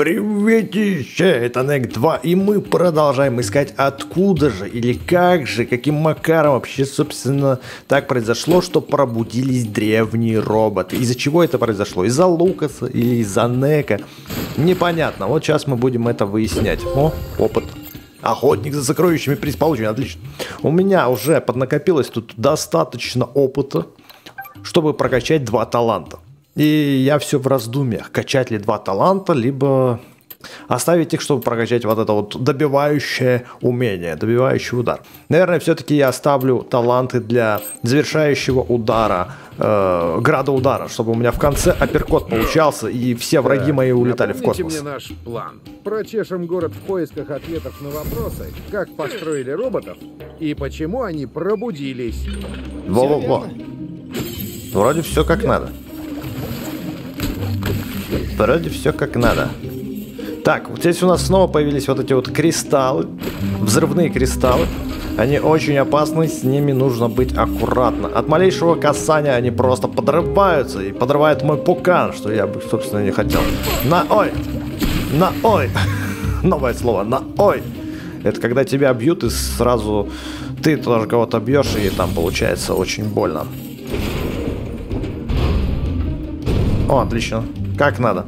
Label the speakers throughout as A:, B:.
A: Приветище, это NEC 2, и мы продолжаем искать, откуда же или как же, каким макаром вообще, собственно, так произошло, что пробудились древние роботы. Из-за чего это произошло? Из-за Лукаса или из-за NEC? Непонятно. Вот сейчас мы будем это выяснять. О, опыт. Охотник за сокровищами, приз получен, отлично. У меня уже поднакопилось тут достаточно опыта, чтобы прокачать 2 таланта. И я все в раздумьях, качать ли 2 таланта, либо оставить их, чтобы прокачать вот это вот добивающее умение, добивающий удар. Наверное, все-таки я оставлю таланты для завершающего удара, града удара, чтобы у меня в конце апперкот получался, и все враги мои улетали в космос.
B: Мне наш план. Прочешем город в поисках ответов на вопросы, как построили роботов и почему они пробудились.
A: Во-во-во. Вроде все как надо. Вроде все как надо. Так, вот здесь у нас снова появились вот эти вот кристаллы. Взрывные кристаллы. Они очень опасны, с ними нужно быть аккуратно. От малейшего касания они просто подрываются. И подрывают мой пукан, что я бы, собственно, не хотел. На-ой! На-ой! Новое слово. На-ой! Это когда тебя бьют, и сразу ты тоже кого-то бьешь, и там получается очень больно. О, отлично. Как надо.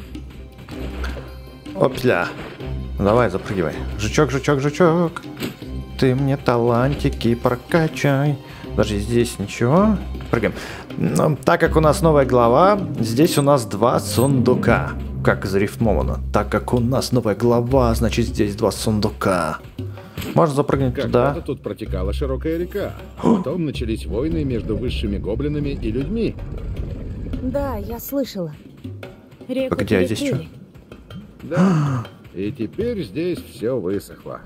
A: Опля. Давай, запрыгивай. Жучок, жучок, жучок. Ты мне талантики прокачай. Даже здесь ничего. Прыгаем. Но, так как у нас новая глава, здесь у нас 2 сундука. Как зарифмовано. Так как у нас новая глава, значит здесь 2 сундука. Можно запрыгнуть туда.
B: Когда-то тут протекала широкая река. Потом начались войны между высшими гоблинами и людьми.
C: Да, я слышала. Реку
A: Погоди, а здесь что?
B: Да. И теперь здесь все высохло.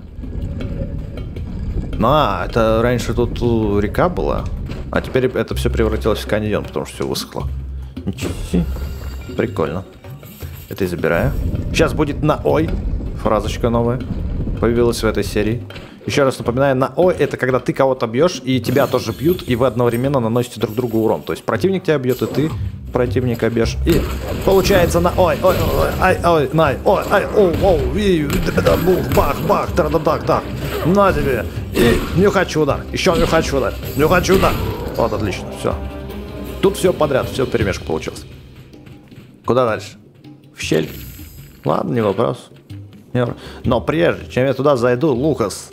A: А, это раньше тут река была, а теперь это все превратилось в каньон, потому что все высохло. Ничего себе. Прикольно. Это и забираю. Сейчас будет на ой. Фразочка новая. Появилась в этой серии. Еще раз напоминаю, на ой это когда ты кого-то бьешь, и тебя тоже бьют, и вы одновременно наносите друг другу урон. То есть противник тебя бьет, и ты противника бьешь. И получается на ой, ой, ой, ай, ой, най, ой, ай, оу, оу, и бух, бах, бах, тра-да-дак, так. На тебе. И нюхач удар. Еще нюхач удар. Нюхач удар. Вот, отлично, все. Тут все подряд, все перемешку получилось. Куда дальше? В щель? Ладно, не вопрос. Но прежде, чем я туда зайду, Лукас,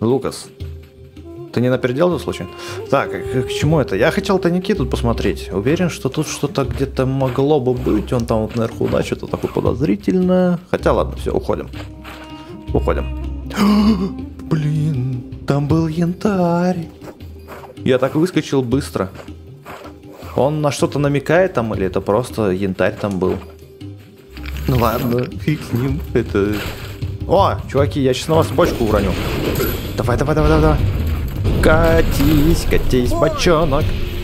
A: ты не напердел тут случайно? Так, к чему это? Я хотел тайники тут посмотреть. Уверен, что тут что-то где-то могло бы быть. Он там вот наверху, да, что-то такое подозрительное. Хотя ладно, все, уходим. Уходим. Блин, там был янтарь. Я так выскочил быстро. Он на что-то намекает там, или это просто янтарь там был? Ну ладно, фиг с ним. Это... О, чуваки, я сейчас на вас бочку уроню. Давай, давай, давай, давай, давай. Катись, катись, бочонок.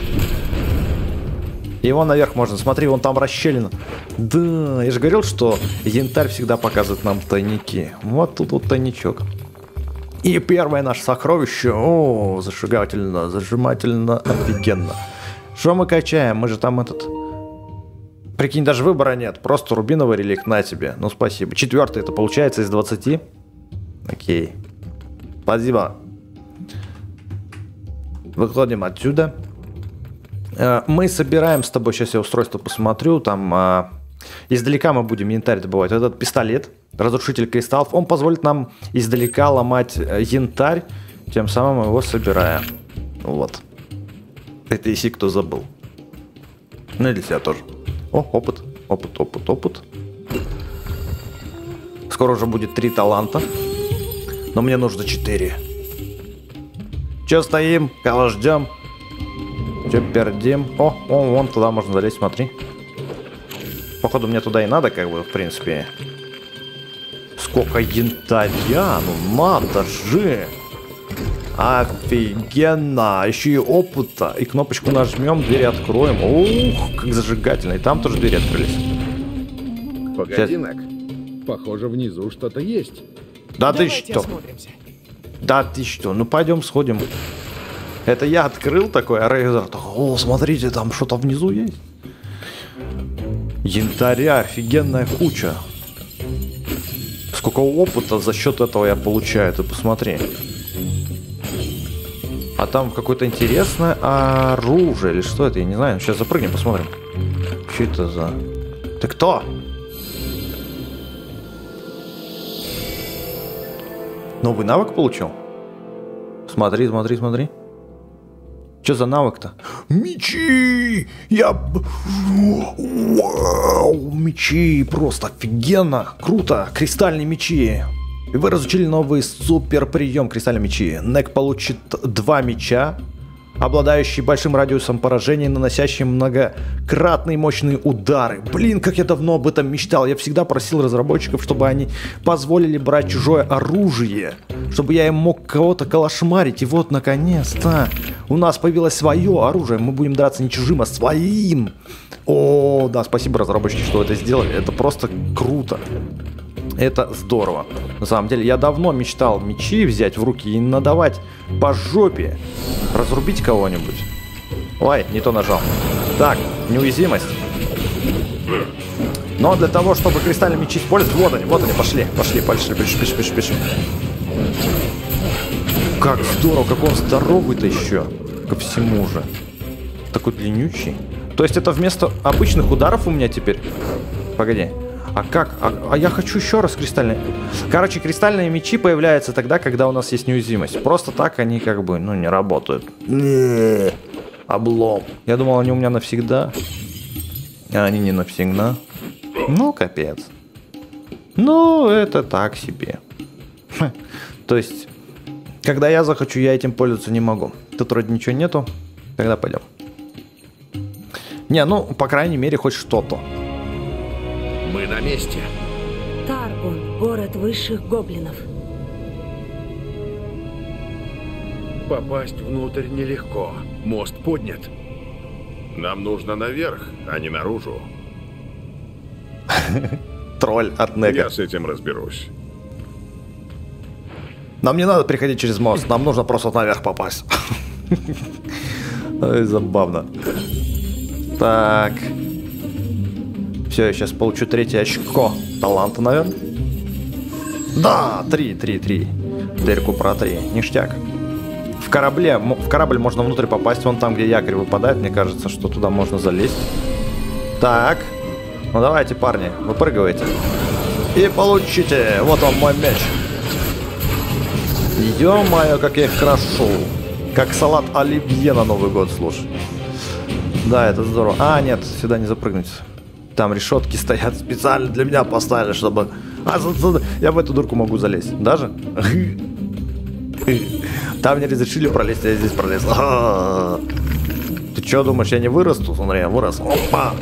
A: Его наверх можно. Смотри, вон там расщелина. Да, я же говорил, что янтарь всегда показывает нам тайники. Вот тут вот тайничок. И первое наше сокровище. О, зажигательно, зажимательно, офигенно. Что мы качаем? Мы же там этот... Прикинь, даже выбора нет. Просто рубиновый реликт на тебе. Ну, спасибо. 4-й это получается из 20. Окей. Спасибо. Выходим отсюда. Мы собираем с тобой... Сейчас я устройство посмотрю. Там издалека мы будем янтарь добывать. Этот пистолет, разрушитель кристаллов, он позволит нам издалека ломать янтарь. Тем самым его собираем. Вот. Это если кто забыл. Ну и для себя тоже. О, опыт, опыт, опыт, опыт. Скоро уже будет 3 таланта. Но мне нужно 4. Че стоим? Кого ждем? Че пердим? О, вон туда можно залезть, смотри. Походу мне туда и надо, как бы, в принципе. Сколько янтаря, ну надо же. Офигенно! Еще и опыта. И кнопочку нажмем, двери откроем. Ух, как зажигательно. И там тоже двери открылись.
B: Погоди, Нек. Похоже, внизу что-то есть.
A: Да ты что? Осмотримся. Да ты что? Ну пойдем сходим. Это я открыл такой, а Рейзер такой: о, смотрите, там что-то внизу есть. Янтаря, офигенная куча. Сколько опыта за счет этого я получаю, ты посмотри. А там какое-то интересное оружие или что это, я не знаю. Сейчас запрыгнем, посмотрим. Что это за... Ты кто? Новый навык получил? Смотри, смотри, смотри. Что за навык-то? Мечи! Вау! Мечи! Просто офигенно! Круто! Кристальные мечи! И вы разучили новый супер прием кристальные мечи. Нек получит 2 меча, обладающие большим радиусом поражения, наносящие многократные мощные удары. Блин, как я давно об этом мечтал. Я всегда просил разработчиков, чтобы они позволили брать чужое оружие, чтобы я им мог кого-то калашмарить. И вот, наконец-то, у нас появилось свое оружие. Мы будем драться не чужим, а своим. О, да, спасибо, разработчики, что это сделали. Это просто круто. Это здорово. На самом деле, я давно мечтал мечи взять в руки и надавать по жопе. Разрубить кого-нибудь. Ой, не то нажал. Так, неуязвимость. Но для того, чтобы кристальные мечи использовать... Вот они, пошли. Пошли. Как здорово, как он здоровый-то еще. Ко всему же. Такой длиннючий. То есть это вместо обычных ударов у меня теперь? Погоди. А как? А я хочу еще раз кристальные... Короче, кристальные мечи появляются тогда, когда у нас есть неуязвимость. Просто так они как бы, не работают. Облом. Я думал, они у меня навсегда. А они не навсегда. Ну, капец. Ну, это так себе. То есть, когда я захочу, я этим пользоваться не могу. Тут вроде ничего нету. Тогда пойдем. Не, ну, по крайней мере, хоть что-то.
D: Мы на месте.
C: Таргон, город высших гоблинов.
D: Попасть внутрь нелегко. Мост поднят. Нам нужно наверх, а не наружу.
A: Тролль от Нега.
D: Я с этим разберусь.
A: Нам не надо переходить через мост, нам нужно просто наверх попасть. Ой, забавно. Так. Все, я сейчас получу 3 очко таланта, наверное. Да, 3. Дырку про 3. Ништяк. В корабль можно внутрь попасть, вон там, где якорь выпадает. Мне кажется, что туда можно залезть. Так. Ну давайте, парни, выпрыгивайте. И получите. Вот он, мой меч. Ё-моё, как я их крашу. Как салат оливье на Новый год, слушай. Да, это здорово. А, нет, сюда не запрыгнуть. Там решетки стоят, специально для меня поставили, чтобы... я в эту дырку могу залезть. Даже? Там не разрешили пролезть, а я здесь пролез. Ты что думаешь, я не вырасту? Смотри, я вырос. Опа!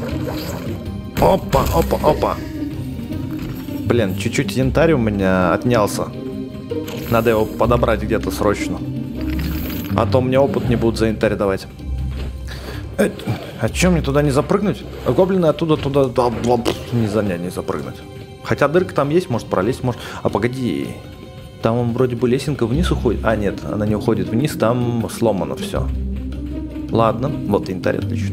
A: Опа! Блин, чуть-чуть янтарь у меня отнялся. Надо его подобрать где-то срочно. А то мне опыт не будут за янтарь давать. А чем мне туда не запрыгнуть? Гоблины оттуда туда не запрыгнуть. Хотя дырка там есть, может пролезть, может... А погоди, там вроде бы лесенка вниз уходит. А нет, она не уходит вниз, там сломано все. Ладно, вот янтарь, отлично.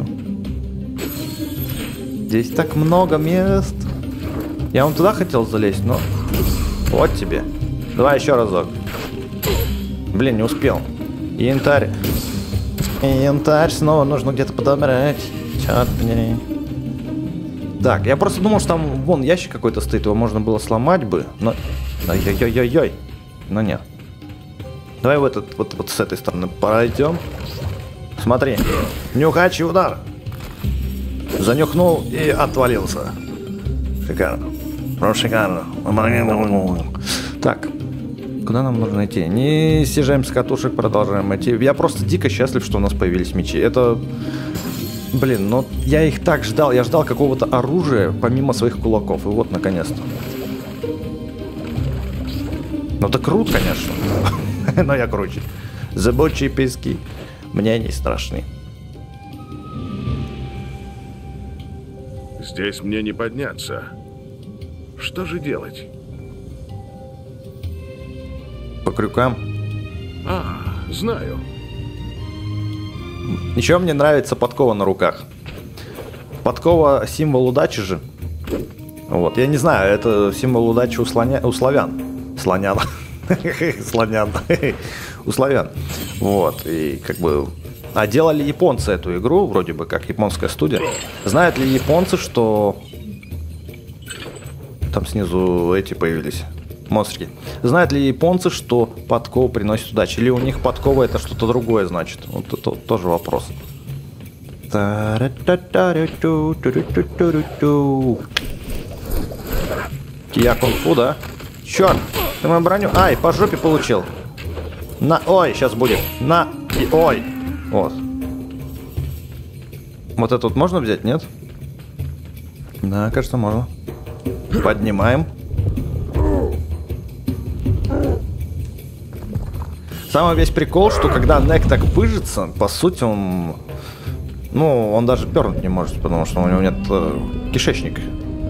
A: Здесь так много мест. Я вон туда хотел залезть, но... Вот тебе. Давай еще разок. Блин, не успел. Янтарь. Янтарь снова нужно где-то подобрать. Черт мне. Так, я просто думал, что там вон ящик какой-то стоит, его можно было сломать бы, но... Ой-ой-ой-ой. Но нет. Давай вот с этой стороны пройдем. Смотри. Нюхачий удар. Занюхнул и отвалился. Шикарно. Просто шикарно. Так. Куда нам нужно идти? Не съезжаем с катушек, продолжаем идти. Я просто дико счастлив, что у нас появились мечи. Это... Блин, ну я их так ждал. Я ждал какого-то оружия, помимо своих кулаков. И вот, наконец-то. Ну это круто, конечно. Но я круче. Зыбучие пески мне не страшны.
D: Здесь мне не подняться. Что же делать?
A: По крюкам.
D: А, знаю.
A: Еще мне нравится подкова на руках. Подкова — символ удачи же. Вот, я не знаю, это символ удачи у славян. Слонян. Слонян. У славян. Вот, и как бы... А делали японцы эту игру, вроде бы, как японская студия. Знают ли японцы, что... Там снизу эти появились. Монстрики. Знают ли японцы, что подкова приносит удачу? Или у них подкова это что-то другое значит? Вот это тоже вопрос. Я кунг-фу, да? Черт, ты мою броню... Ай, по жопе получил. На... Ой, сейчас будет. На... И... Ой. Вот. Вот это вот можно взять, нет? Да, кажется, можно. Поднимаем. Самый весь прикол, что когда Нек так пыжится, по сути он... Ну, он даже пернуть не может, потому что у него нет кишечника.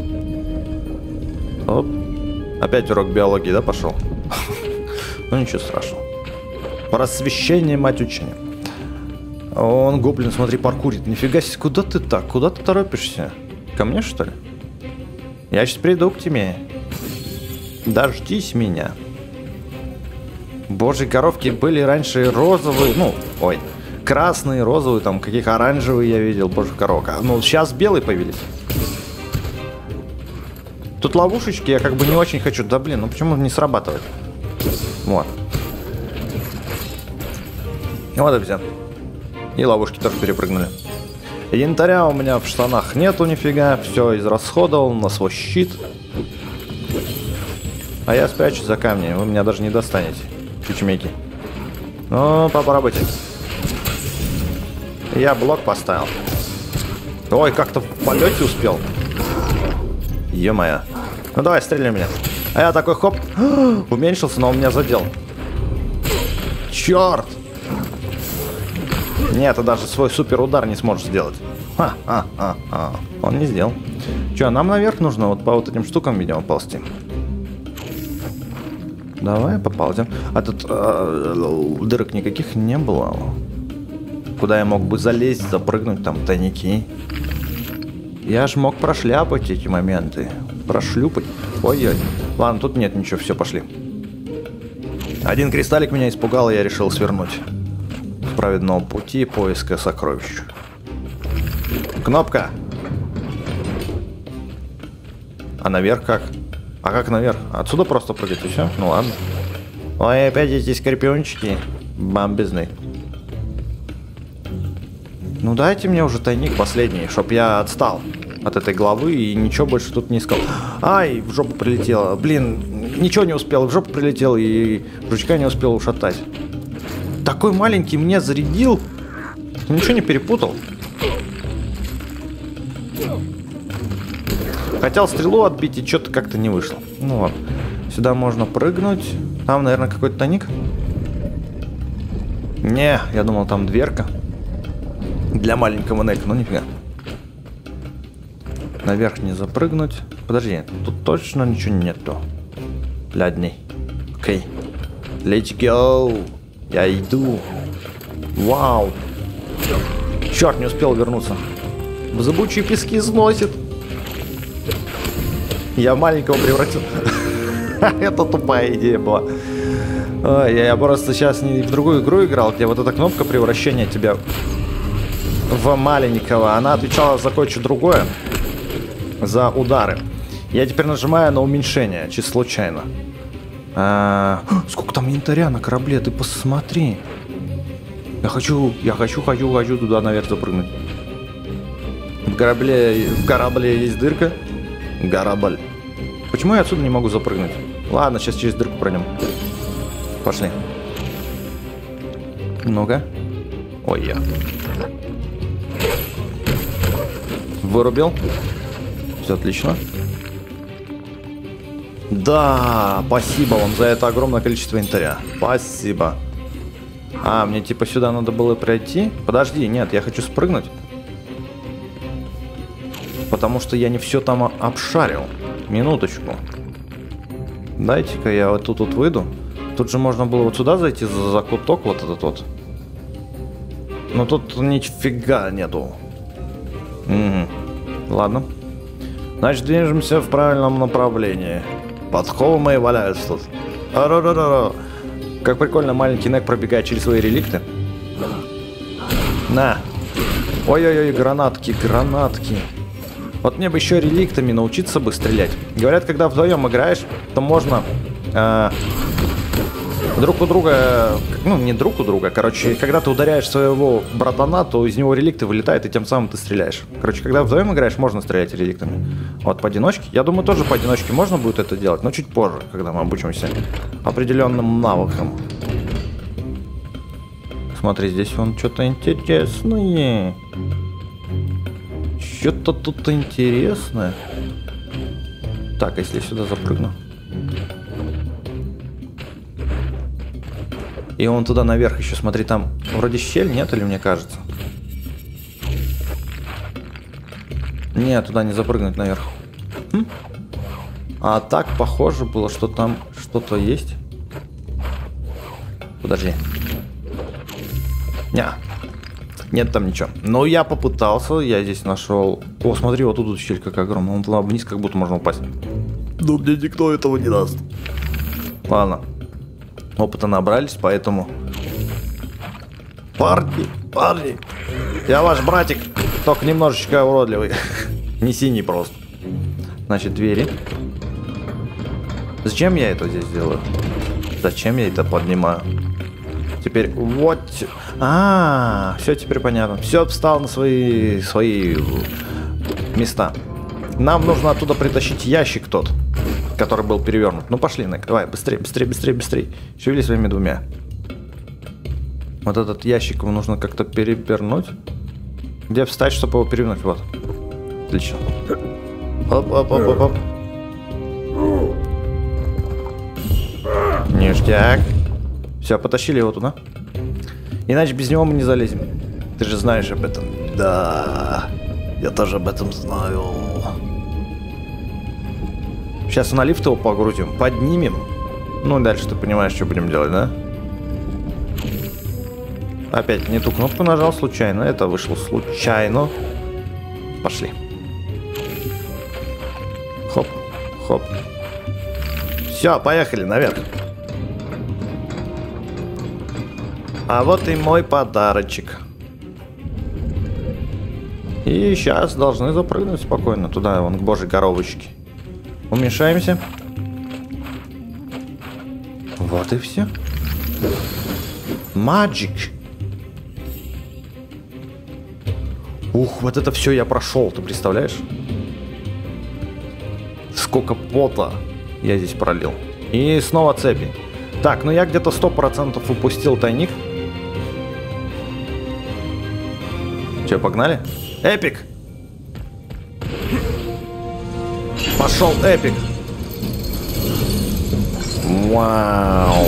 A: Оп. Опять урок биологии, да, пошел? Ну, ничего страшного. Просвещение, мать учения. Он, гоблин, смотри, паркурит. Нифига себе, куда ты так? Куда ты торопишься? Ко мне, что ли? Я сейчас приду к тебе. Дождись меня. Божьи коровки были раньше розовые, ну, ой, красные, розовые, там, каких оранжевые я видел, божьих коровка. Ну, сейчас белые появились. Тут ловушечки я как бы не очень хочу. Да блин, ну почему не срабатывает? Вот. Вот и все. И ловушки тоже перепрыгнули. Янтаря у меня в штанах нету нифига. Все израсходовал на свой щит. А я спрячусь за камни. Вы меня даже не достанете. Чучемейки. Ну, попробуйте. Я блок поставил. Ой, как-то в полете успел. Ё-моё. Ну давай, стреляй меня. А я такой, хоп, уменьшился, но он меня задел. Черт! Нет, ты даже свой супер удар не сможешь сделать. Ха-ха-ха-ха. Он не сделал. Че, нам наверх нужно вот по вот этим штукам, видимо, ползти. Давай поползем. А тут дырок никаких не было. Куда я мог бы залезть, запрыгнуть, там тайники. Я ж мог прошляпать эти моменты. Прошлюпать. Ой-ой. Ладно, тут нет ничего, все, пошли. Один кристаллик меня испугал, и я решил свернуть. С праведного пути поиска сокровищ. Кнопка. А наверх как? А как наверх? Отсюда просто прыгать и все? Ну ладно. Ой, опять эти скорпиончики. Бомбезные. Ну дайте мне уже тайник последний, чтоб я отстал от этой главы и ничего больше тут не искал. Ай, в жопу прилетело. Блин, ничего не успел, в жопу прилетел и жучка не успел ушатать. Такой маленький мне зарядил. Ничего не перепутал. Хотел стрелу отбить и что-то как-то не вышло. Ну ладно. Сюда можно прыгнуть. Там, наверное, какой-то тайник. Не, я думал, там дверка. Для маленького Нека, ну нифига. Наверх не запрыгнуть. Подожди, тут точно ничего нету. Лядней. Окей. Let's go. Я иду. Вау. Черт, не успел вернуться. В зыбучие пески сносит. Я маленького превратил. Это тупая идея была. Я просто сейчас не в другую игру играл, где вот эта кнопка превращения тебя в маленького. Она отвечала за кое-что другое. За удары. Я теперь нажимаю на уменьшение, чисто случайно. Сколько там янтаря на корабле, ты посмотри. Я хочу туда наверх запрыгнуть. В корабле есть дырка. Корабль. Почему я отсюда не могу запрыгнуть? Ладно, сейчас через дырку пройдем. Пошли. Ну-ка. Ой, я. Вырубил. Все отлично. Да, спасибо вам за это огромное количество янтаря. Спасибо. А, мне типа сюда надо было пройти? Подожди, нет, я хочу спрыгнуть. Потому что я не все там обшарил. Минуточку. Дайте-ка я вот тут выйду. Тут же можно было вот сюда зайти за закуток вот этот вот. Но тут нифига нету. Угу. Ладно. Значит, движемся в правильном направлении. Подковы мои валяются тут. Ра-ра-ра-ра. Как прикольно маленький Нек пробегает через свои реликты. На. Ой-ой-ой, гранатки, гранатки. Вот мне бы еще реликтами научиться бы стрелять. Говорят, когда вдвоем играешь, то можно друг у друга, ну не друг у друга, короче, когда ты ударяешь своего братана, то из него реликты вылетают, и тем самым ты стреляешь. Короче, когда вдвоем играешь, можно стрелять реликтами. Вот поодиночке, я думаю, тоже поодиночке можно будет это делать, но чуть позже, когда мы обучимся определенным навыкам. Смотри, здесь вон что-то интересное. Что-то тут интересное. Так, а если я сюда запрыгну? И он туда наверх еще, смотри, там вроде щель, нет, или мне кажется? Нет, туда не запрыгнуть наверх. А так похоже было, что там что-то есть. Подожди. Нет там ничего. Но я попытался, я здесь нашел. О, смотри, вот тут щель какая огромная. Вон туда вниз, как будто можно упасть. Ну, мне никто этого не даст. Ладно. Опыта набрались, поэтому... Парни! Я ваш братик, только немножечко уродливый. Не синий просто. Значит, двери. Зачем я это здесь делаю? Зачем я это поднимаю? Теперь вот... все теперь понятно. Все встало на свои места. Нам нужно оттуда притащить ящик тот, который был перевернут. Ну пошли, Нек, давай, быстрее. Шевели своими двумя. Вот этот ящик ему нужно как-то перевернуть. Где встать, чтобы его перевернуть? Вот. Отлично. Оп. Ништяк. Все, потащили его туда. Иначе без него мы не залезем. Ты же знаешь об этом. Да, я тоже об этом знаю. Сейчас на лифт его погрузим, поднимем. Ну, дальше ты понимаешь, что будем делать, да? Опять не ту кнопку нажал случайно. Это вышло случайно. Пошли. Хоп. Все, поехали наверх. А вот и мой подарочек. И сейчас должны запрыгнуть спокойно туда, вон к божьей коровочке. Умешаемся. Вот и все. Magic. Ух, вот это все я прошел, ты представляешь? Сколько пота я здесь пролил. И снова цепи. Так, ну я где-то 100% упустил тайник. Че, погнали? Эпик! Пошел эпик! Вау!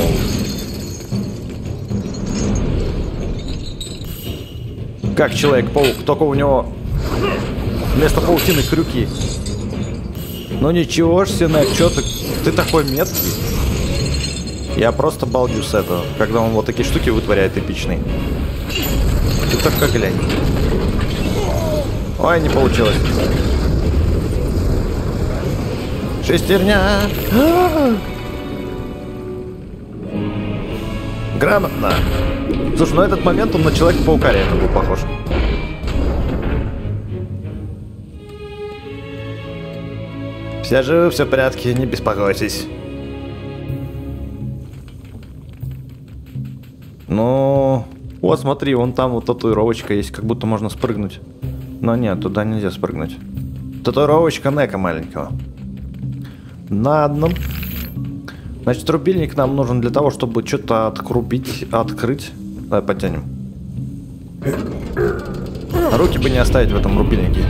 A: Как Человек-паук, только у него вместо паутины крюки. Ну ничего ж, Нек, чё ты такой меткий? Я просто балдю с этого, когда он вот такие штуки вытворяет эпичные. Ты только глянь. Ой, не получилось. Шестерня. Грамотно. Слушай, ну этот момент он на Человека-паука реально был похож. Все живы, все в порядке, не беспокойтесь. Ну, вот смотри, вон там вот татуировочка есть, как будто можно спрыгнуть. Но нет, туда нельзя спрыгнуть. Татуировочка Нека маленького. На одном. Значит, рубильник нам нужен для того, чтобы что-то открыть. Давай потянем. Руки бы не оставить в этом рубильнике.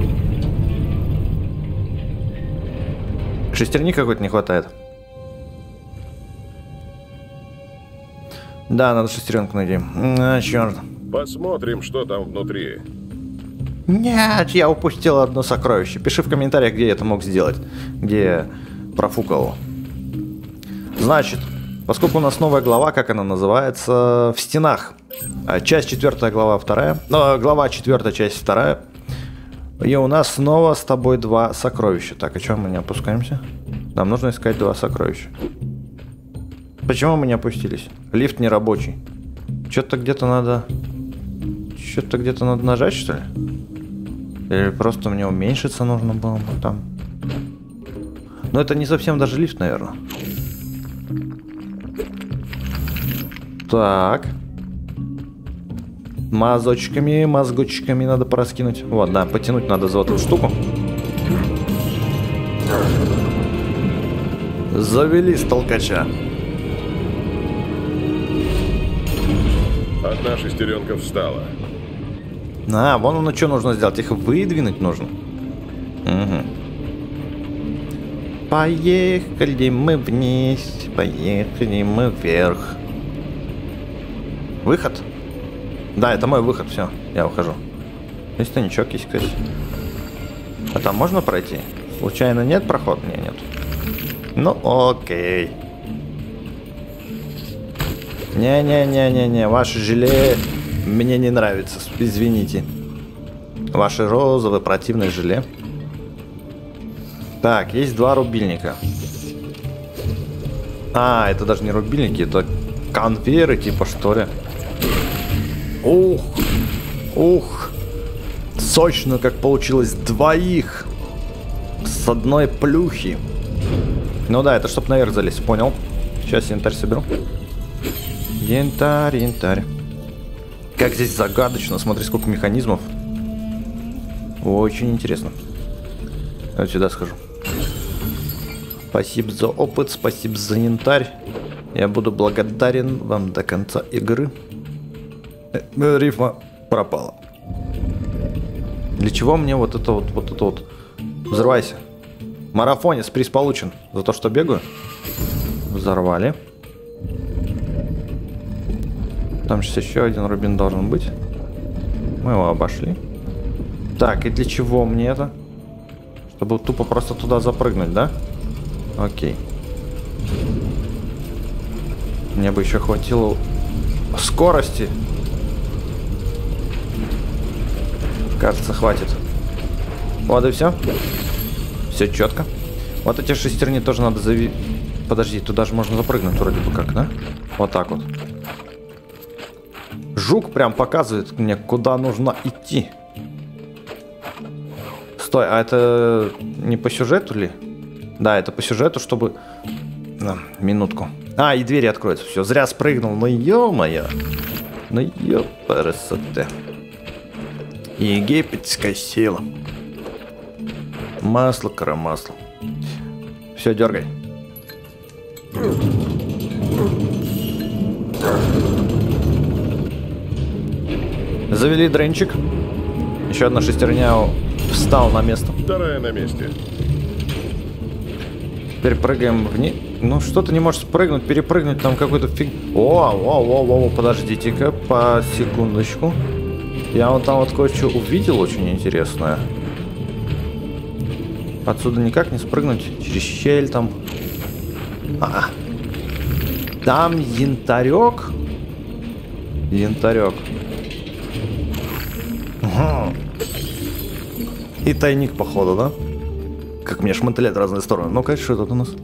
A: Шестерни какой-то не хватает. Да, надо шестеренку найти. Черт.
D: Посмотрим, что там внутри.
A: Нет, я упустил одно сокровище. Пиши в комментариях, где я это мог сделать. Где я профукал. Значит, поскольку у нас новая глава, как она называется? В стенах. Часть 4, глава 2. Глава 4, часть 2. И у нас снова с тобой 2 сокровища. Так, а что мы не опускаемся? Нам нужно искать 2 сокровища. Почему мы не опустились? Лифт не рабочий. Что-то где-то надо нажать, что ли? Или просто мне уменьшиться нужно было бы там? Но это не совсем даже лифт, наверное. Так. Мозгочками надо пораскинуть. Вот, да, потянуть надо за эту штуку. Завели с толкача.
D: Одна шестеренка встала.
A: А, вон оно что нужно сделать. Их выдвинуть нужно. Угу. Поехали мы вниз, поехали мы вверх. Выход? Да, это мой выход, все, я ухожу. Здесь тайничок есть, кстати. А там можно пройти? Случайно нет прохода? Нет. Ну, окей. Не-не-не-не-не, ваше желе мне не нравится, извините. Ваше розовое противное желе. Так, есть 2 рубильника. А, это даже не рубильники, это конвейеры типа, что ли. Ух. Сочно, как получилось, 2 с одной плюхи. Ну да, это чтоб наверх залезть, понял. Сейчас янтарь соберу. Янтарь. Как здесь загадочно, смотри, сколько механизмов. Очень интересно. Вот сюда схожу. Спасибо за опыт, спасибо за янтарь. Я буду благодарен вам до конца игры. Рифма пропала. Для чего мне вот это вот? Взрывайся. Марафонец, приз получен за то, что бегаю. Взорвали. Там сейчас еще один рубин должен быть. Мы его обошли. Так, и для чего мне это? Чтобы тупо просто туда запрыгнуть, да? Окей. Мне бы еще хватило скорости. Кажется, хватит. Вот и все. Все четко. Вот эти шестерни тоже надо Подожди, туда же можно запрыгнуть вроде бы как, да? Вот так вот. Жук прям показывает мне, куда нужно идти. Стой, а это не по сюжету ли? Да, это по сюжету, чтобы... минутку. А, и двери откроются. Все, зря спрыгнул. Ну, ё-моё. Ну, ё-парасоте. Египетская сила. Масло, коромасло. Все, дергай. Завели дренчик. Еще одна шестерня встала на место.
D: 2 на месте.
A: Теперь прыгаем вниз. Ну, что-то не можешь спрыгнуть, перепрыгнуть, там какой-то фиг... О, подождите-ка, по секундочку. Я вот там вот кое-что увидел очень интересное. Отсюда никак не спрыгнуть, через щель там. Там янтарек. Угу. И тайник, походу, да? Как меня шманталят в разные стороны. Ну-ка, что тут у нас?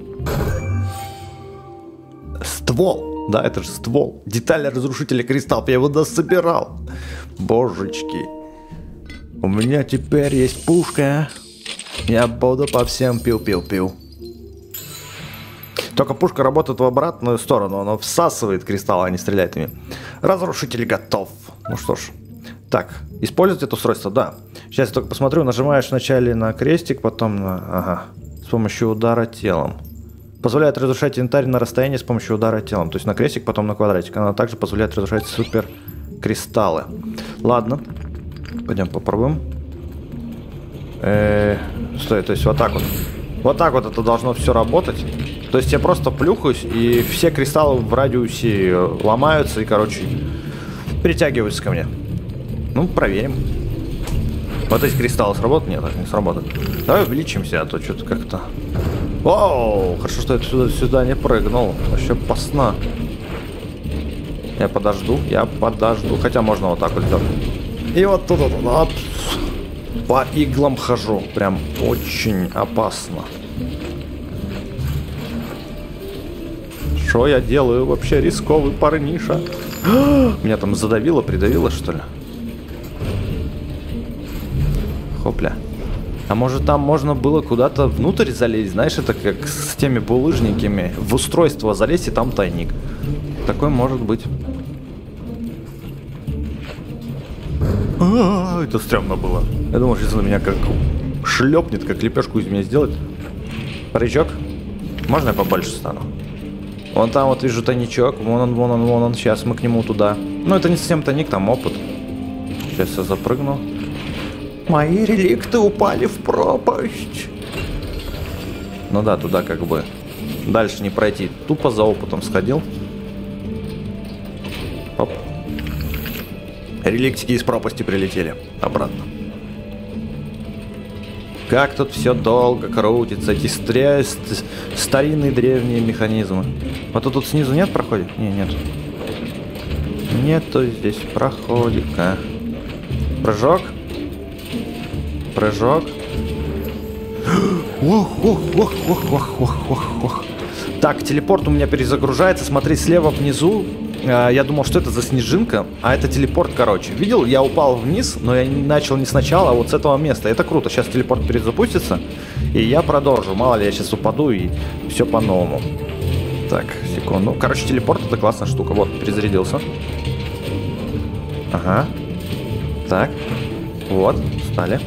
A: Ствол. Да, это же ствол. Детали разрушителя кристаллов. Я его дособирал. Божечки. У меня теперь есть пушка. Я буду по всем пил-пил-пил. Только пушка работает в обратную сторону. Она всасывает кристаллы, а не стреляет ими. Разрушитель готов. Ну что ж. Так, использовать это устройство, да. Сейчас я только посмотрю. Нажимаешь вначале на крестик, потом на... Ага. С помощью удара телом. Позволяет разрушать янтарь на расстоянии с помощью удара телом. То есть на крестик, потом на квадратик. Она также позволяет разрушать супер кристаллы. Ладно. Пойдем попробуем. Стой, то есть вот так вот. Вот так вот это должно все работать. То есть я просто плюхаюсь, и все кристаллы в радиусе ломаются и, короче, притягиваются ко мне. Ну, проверим. Вот эти кристаллы сработают? Нет, не сработают. Давай увеличимся, а то что-то как-то... Оу, хорошо, что я сюда не прыгнул. Вообще опасно. Я подожду. Хотя можно вот так вот сделать. И вот тут вот. По иглам хожу. Прям очень опасно. Что я делаю? Вообще рисковый парниша. Меня там задавило, придавило, что ли? Хопля. А может там можно было куда-то внутрь залезть? Знаешь, это как с теми булыжниками. В устройство залезть, и там тайник. Такое может быть. Это стрёмно было. Я думал, сейчас на меня как шлепнет, как лепешку из меня сделает. Паричок? Можно я побольше стану? Вон там вот вижу тайничок. Вон он, вон он, вон он. Сейчас мы к нему туда. Ну, это не совсем тайник, там опыт. Сейчас я запрыгну. Мои реликты упали в пропасть. Ну да, туда как бы дальше не пройти. Тупо за опытом сходил. Оп. Реликтики из пропасти прилетели обратно. Как тут все долго крутится, эти старинные древние механизмы. Вот тут снизу нет прохода? Не, нет. Нету здесь проходика. Прыжок. Прыжок. Так, телепорт у меня перезагружается. Смотри, слева внизу. Я думал, что это за снежинка, а это телепорт, короче. Видел, я упал вниз, но я начал не сначала, а вот с этого места. Это круто. Сейчас телепорт перезапустится, и я продолжу. Мало ли, я сейчас упаду, и все по-новому. Так, секунду. Короче, телепорт — это классная штука. Вот, перезарядился. Ага. Так. Вот, встали.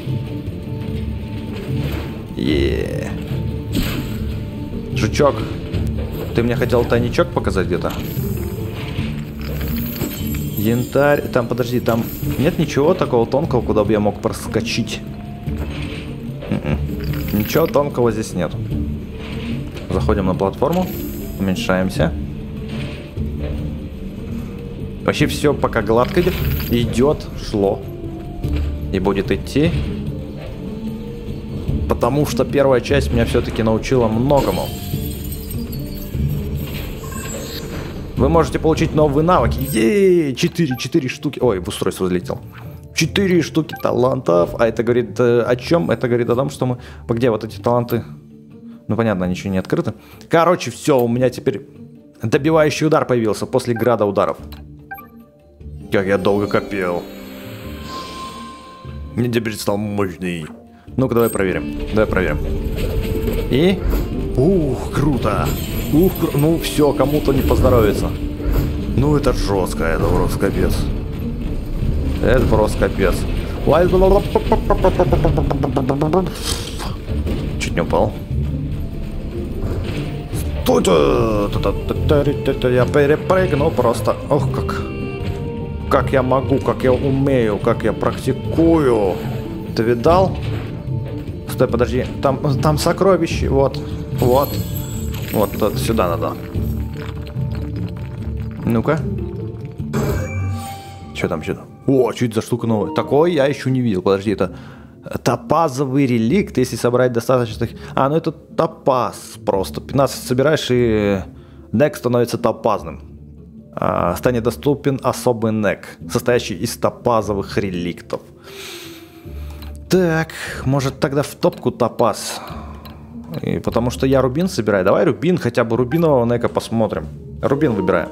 A: Жучок, ты мне хотел тайничок показать где-то? Янтарь. Там, подожди, там нет ничего такого тонкого, куда бы я мог проскочить. Ничего тонкого здесь нет. Заходим на платформу. Уменьшаемся. Вообще все пока гладко идет. Идет, шло. И будет идти. Потому что первая часть меня все-таки научила многому. Вы можете получить новые навыки. Еее! 4 штуки. Ой, в устройство взлетел. 4 штуки талантов. А это говорит о чем? Это говорит о том, что мы... Где вот эти таланты? Ну, понятно, они еще не открыты. Короче, все, у меня теперь добивающий удар появился после града ударов. Как я долго копил. Мне теперь стал мощный. Ну-ка, давай проверим. Давай проверим. И... Ух, круто. Ух, ну все, кому-то не поздоровится. Ну это жестко, это просто капец. Это просто капец. Чуть не упал. Я перепрыгну просто. Ох, как. Как я могу, как я умею, как я практикую. Ты видал? Стой, подожди. Там сокровище. Вот. Вот. Вот сюда надо. Ну-ка. Что там, что-то? О, что это за штука новая? Такой я еще не видел. Подожди, это топазовый реликт, если собрать достаточно... А, ну это топаз просто. 15 собираешь, и нек становится топазным. Станет доступен особый нек, состоящий из топазовых реликтов. Так, может тогда в топку топаз. И потому что я рубин собираю. Давай рубин, хотя бы рубинового нека посмотрим. Рубин выбираем.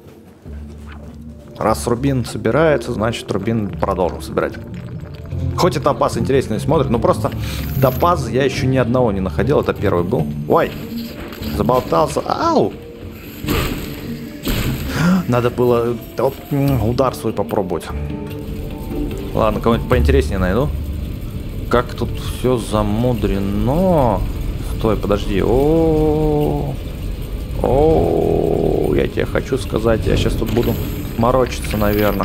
A: Раз рубин собирается, значит рубин продолжим собирать. Хоть и топаз интереснее смотрит, но просто топаз я еще ни одного не находил. Это первый был. Ой, заболтался. Ау! Надо было удар свой попробовать. Ладно, кого-нибудь поинтереснее найду. Как тут все замудрено. Стой, подожди. О, я тебе хочу сказать, я сейчас тут буду морочиться, наверное.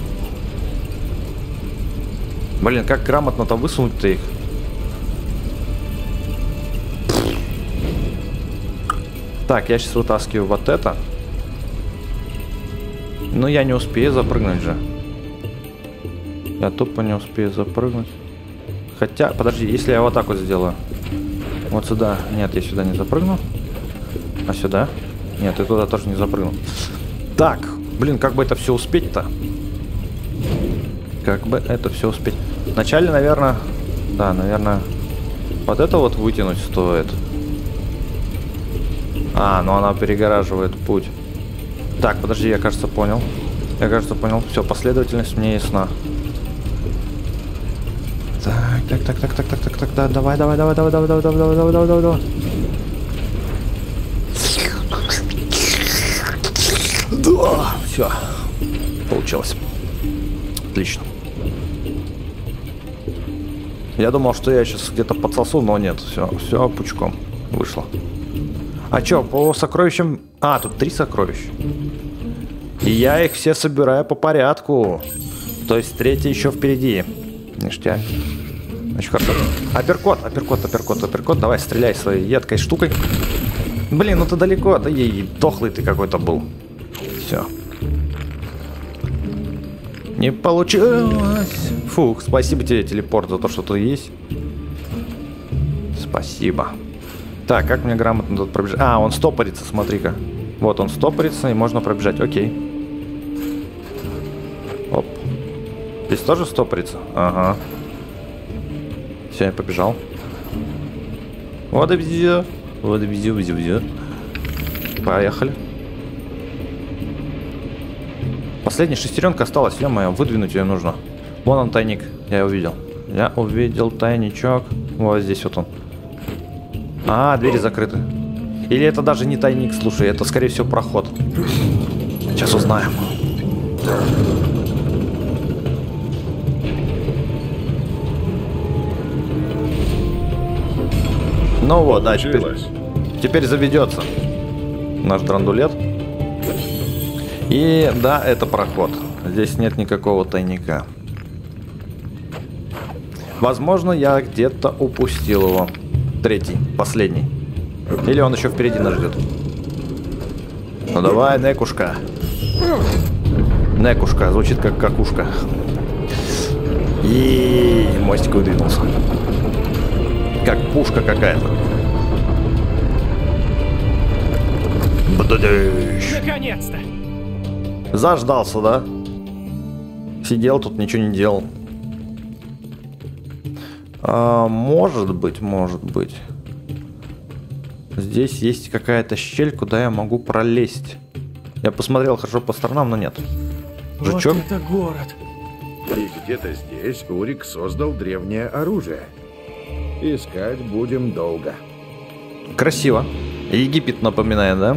A: Блин, как грамотно-то высунуть-то их? Так, я сейчас вытаскиваю вот это. Но я не успею запрыгнуть же. Я тупо не успею запрыгнуть. Хотя, подожди, если я вот так вот сделаю. Вот сюда. Нет, я сюда не запрыгну. А сюда? Нет, я туда тоже не запрыгну. Так, блин, как бы это все успеть-то? Как бы это все успеть? Вначале, наверное, Да, наверное, вот это вот вытянуть стоит. А, ну она перегораживает путь. Так, подожди, я, кажется, понял. Я, кажется, понял. Все, последовательность мне ясна. Так, да, давай. Да, все. Получилось. Отлично. Я думал, что я сейчас где-то подсосу, но нет. Все пучком вышло. А чё, по сокровищам... А, тут 3 сокровища. И я их все собираю по порядку. То есть 3 еще впереди. Ништяк. Очень хорошо. Апперкот. Давай, стреляй своей едкой штукой. Блин, ну ты далеко. Да ей дохлый ты какой-то был. Все. Не получилось. Фух, спасибо тебе, телепорт, за то, что ты есть. Спасибо. Так, как мне грамотно тут пробежать? А, он стопорится, смотри-ка. Вот он стопорится, и можно пробежать. Окей. Оп. Здесь тоже стопорится? Ага. Все, я побежал. Вот и все. Поехали. Последняя шестеренка осталась. Ё-моё, выдвинуть ее нужно. Вон он, тайник. Я его увидел. Я увидел тайничок. Вот здесь вот он. А, двери закрыты. Или это даже не тайник, слушай, это скорее всего проход. Сейчас узнаем. Ну вот, да, теперь заведется наш драндулет. И да, это проход. Здесь нет никакого тайника. Возможно, я где-то упустил его. 3-й, последний. Или он еще впереди нас ждет. Ну давай, Некушка. Некушка, звучит как какушка. И мостик выдвинулся. Как пушка какая-то.
E: Наконец-то!
A: Заждался, да? Сидел тут, ничего не делал. Может быть. Здесь есть какая-то щель, куда я могу пролезть. Я посмотрел хорошо по сторонам, но нет. Жучок?
E: Вот это город.
B: И где-то здесь Урик создал древнее оружие. Искать будем долго.
A: Красиво. Египет напоминает, да?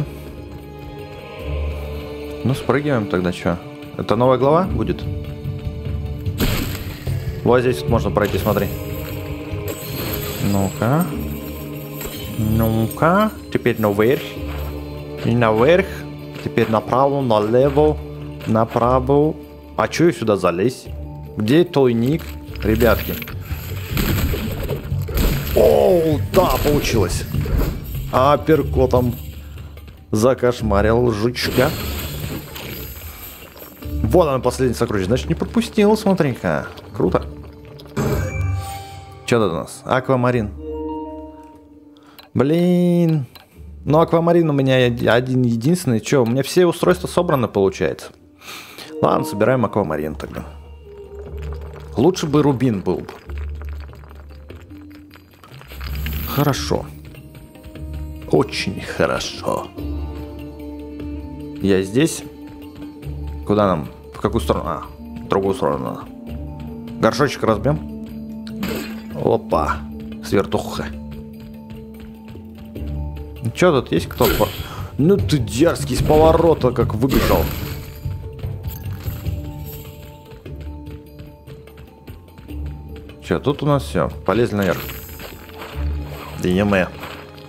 A: Ну, спрыгиваем тогда, что? Это новая глава будет? Вот здесь вот можно пройти, смотри. Ну-ка. Ну-ка. Теперь наверх. И наверх. Теперь направо, налево, направо. А что я сюда залезть? Где тайник? Ребятки. О, да, получилось. Апперкотом закошмарил жучка. Вот он, последний сокровище. Значит, не пропустил, смотри-ка. Круто. Что тут у нас? Аквамарин. Блин. Ну, аквамарин у меня один-единственный. Че, у меня все устройства собраны, получается. Ладно, собираем аквамарин тогда. Лучше бы рубин был бы. Хорошо. Очень хорошо. Я здесь. Куда нам? В какую сторону? А, в другую сторону надо. Горшочек разбьем. Опа. Свертуха. Че тут есть кто-то? Ну ты дерзкий, с поворота как выбежал. Че, тут у нас все. Полезли наверх. ДМЭ.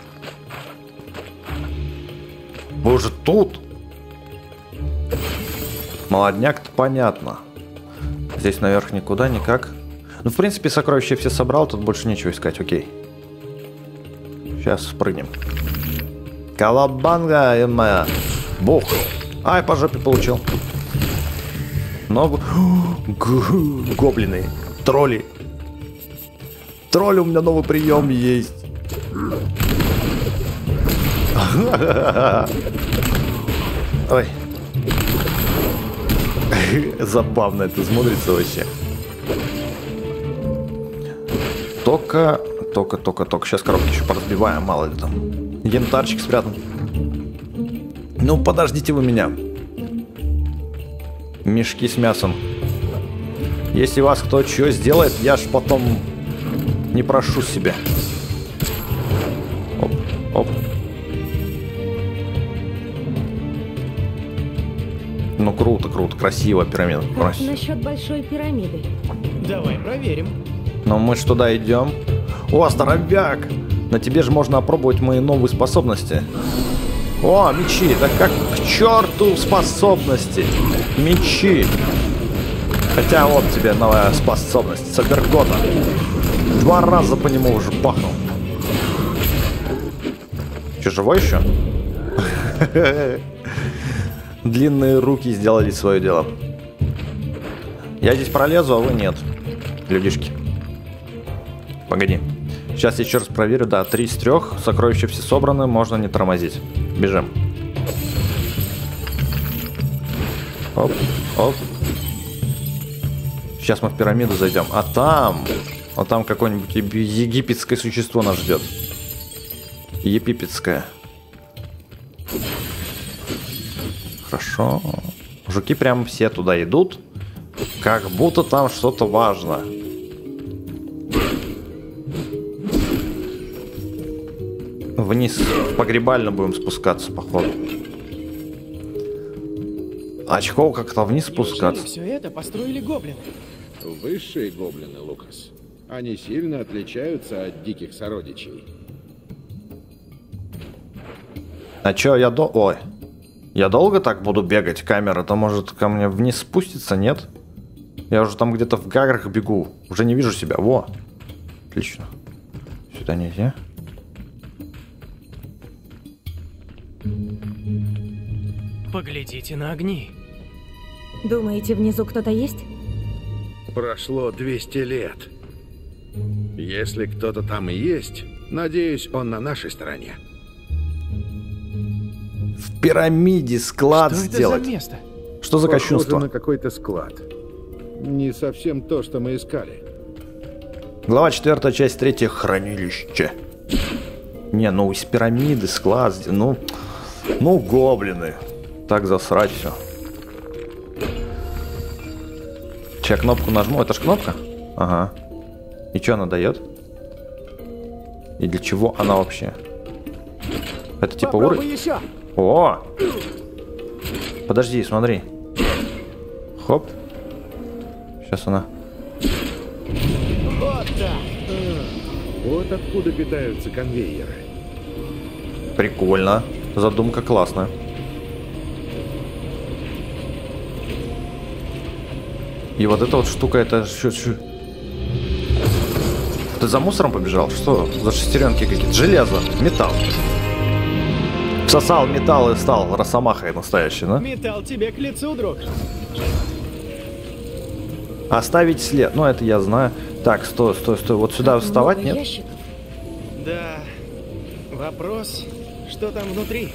A: Вы уже тут? Молодняк-то понятно. Здесь наверх никуда, никак. Ну, в принципе, сокровища все собрал, тут больше нечего искать, окей. Сейчас спрыгнем. Колобанга моя. Бух. Ай, по жопе получил. Ногу. Гоблины. Тролли. Тролли, у меня новый прием есть. Ой. Забавно это смотрится вообще. Только. Сейчас коробки еще поразбиваем, мало ли там. Янтарчик спрятан. Ну, подождите вы меня. Мешки с мясом. Если вас кто что сделает, я ж потом не прошу себя. Оп, оп. Ну, круто, красиво пирамида.
C: Как насчет большой пирамиды?
E: Давай проверим.
A: Но мы ж туда идем. О, здоровяк! На тебе же можно опробовать мои новые способности. О, мечи! Да как к черту способности! Мечи! Хотя вот тебе новая способность. Сабергота. 2 раза по нему уже бахнул. Че, живой еще? Длинные руки сделали свое дело. Я здесь пролезу, а вы нет. Людишки. Погоди. Сейчас я еще раз проверю. Да, 3 из 3. Сокровища все собраны. Можно не тормозить. Бежим. Оп, оп. Сейчас мы в пирамиду зайдем. А там... Вот там какое-нибудь египетское существо нас ждет. Епипетское. Хорошо. Жуки прям все туда идут. Как будто там что-то важно. Вниз в погребальную будем спускаться, походу. Очков как-то вниз спускаться.
E: Все это построили гоблины?
B: Высшие гоблины, Лукас. Они сильно отличаются от диких сородичей.
A: А чё, Ой. Я долго так буду бегать? Камера-то может ко мне вниз спуститься, нет? Я уже там где-то в гарах бегу. Уже не вижу себя. Во. Отлично. Сюда нельзя.
E: Поглядите на огни.
C: Думаете, внизу кто-то есть?
B: Прошло 200 лет. Если кто-то там и есть, надеюсь, он на нашей стороне.
A: В пирамиде склад
E: Что
A: сделать.
E: это за место?
A: Что за
B: Похоже
A: кощунство?
B: на какой-то склад. Не совсем то, что мы искали.
A: Глава 4, часть 3. Хранилище. Не, ну из пирамиды склад. Ну, гоблины. Так засрать все. Че, я кнопку нажму? Это ж кнопка? Ага. И что она дает? И для чего она вообще? Это типа уровень?
E: еще.
A: О! Подожди, смотри. Хоп. Сейчас она.
E: Вот так.
B: Вот откуда питаются конвейеры.
A: Прикольно. Задумка классная. И вот эта вот штука, это... Ты за мусором побежал? Что за шестеренки какие-то? Железо, металл. Всосал металл и стал росомахой настоящий, да?
E: Металл тебе к лицу, друг.
A: Оставить след. Ну, это я знаю. Так, стой. Вот сюда вставать, нет?
C: Ящиков.
E: Да. Вопрос, что там внутри?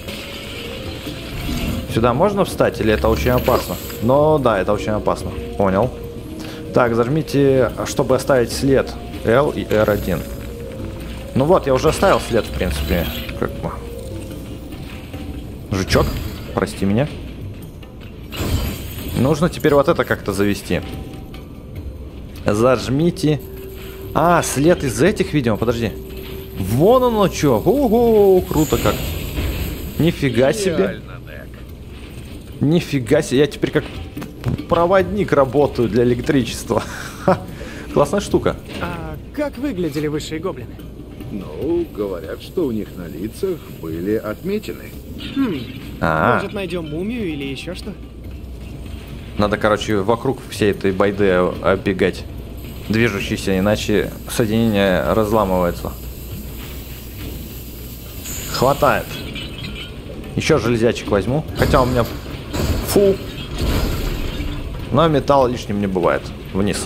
A: Сюда можно встать или это очень опасно? Но да, это очень опасно. Понял. Так, зажмите, чтобы оставить след. L и R1. Ну вот, я уже оставил след, в принципе. Как бы. Жучок, прости меня. Нужно теперь вот это как-то завести. Зажмите. А, след из этих, видимо, подожди. Вон оно что. Ого, круто как. Нифига себе. Нифига себе. Я теперь как проводник работаю для электричества. Ха, классная штука.
E: А как выглядели высшие гоблины?
B: Ну, говорят, что у них на лицах были отметины.
E: Может, найдем мумию или еще что?
A: Надо, короче, вокруг всей этой байды оббегать. Движущийся, иначе соединение разламывается. Хватает. Еще железячек возьму. Хотя у меня... Фу. Но металл лишним не бывает. Вниз.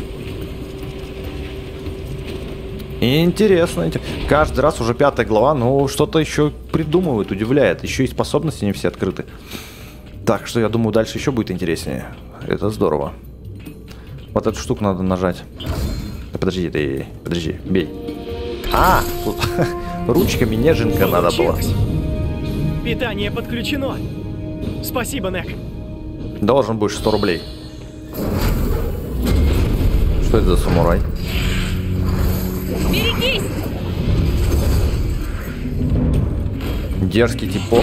A: Интересно. Каждый раз уже 5-я глава, но что-то еще придумывают, удивляет. Еще и способности не все открыты. Так что я думаю, дальше еще будет интереснее. Это здорово. Вот эту штуку надо нажать. Да подожди, подожди, бей. А, тут ручками неженка надо было.
E: Получилось. Питание подключено. Спасибо, Нек.
A: Должен будешь 100 рублей. Что это за самурай?
C: Берегись!
A: Дерзкий типок.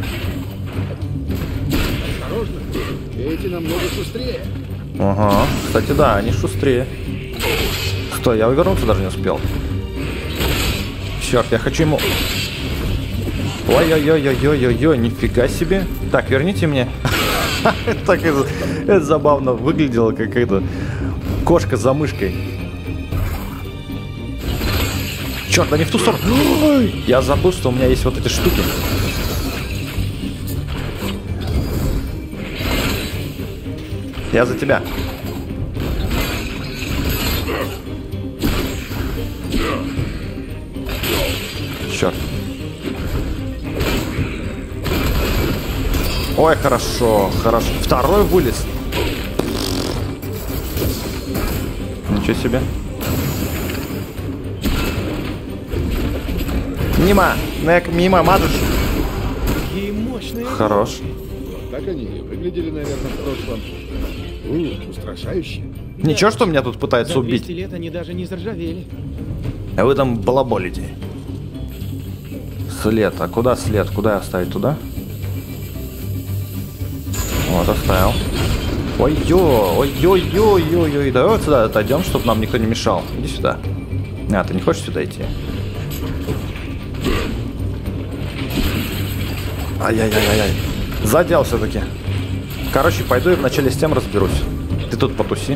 B: Осторожно, эти намного шустрее.
A: Ага, кстати, да, они шустрее. Стой, я увернуться даже не успел. Черт, я хочу ему... Ой-ой-ой-ой-ой-ой, нифига себе. Так, верните мне. Так это забавно выглядело, как это кошка за мышкой. Черт, да не в ту сторону. Я забыл, что у меня есть вот эти штуки. Я за тебя. Черт. Ой, хорошо, хорошо. Второй вылез. Ничего себе. Мимо, Нек, мимо, мадыш.
E: И мощные.
A: Хорош.
B: Вот так они и выглядели, наверное, в прошлом. Устрашающе.
A: Ничего, что меня тут пытаются
E: За 200
A: убить.
E: лет они даже не заржавели.
A: А вы там балаболите. След. А куда след? Куда оставить? Туда? Вот, оставил. Ой-ой, ой-ой-ой-ой-ой. Давай вот сюда отойдем, чтобы нам никто не мешал. Иди сюда. А, ты не хочешь сюда идти? Ай-яй-яй-яй. Задел все-таки. Короче, пойду и вначале с тем разберусь. Ты тут потуси.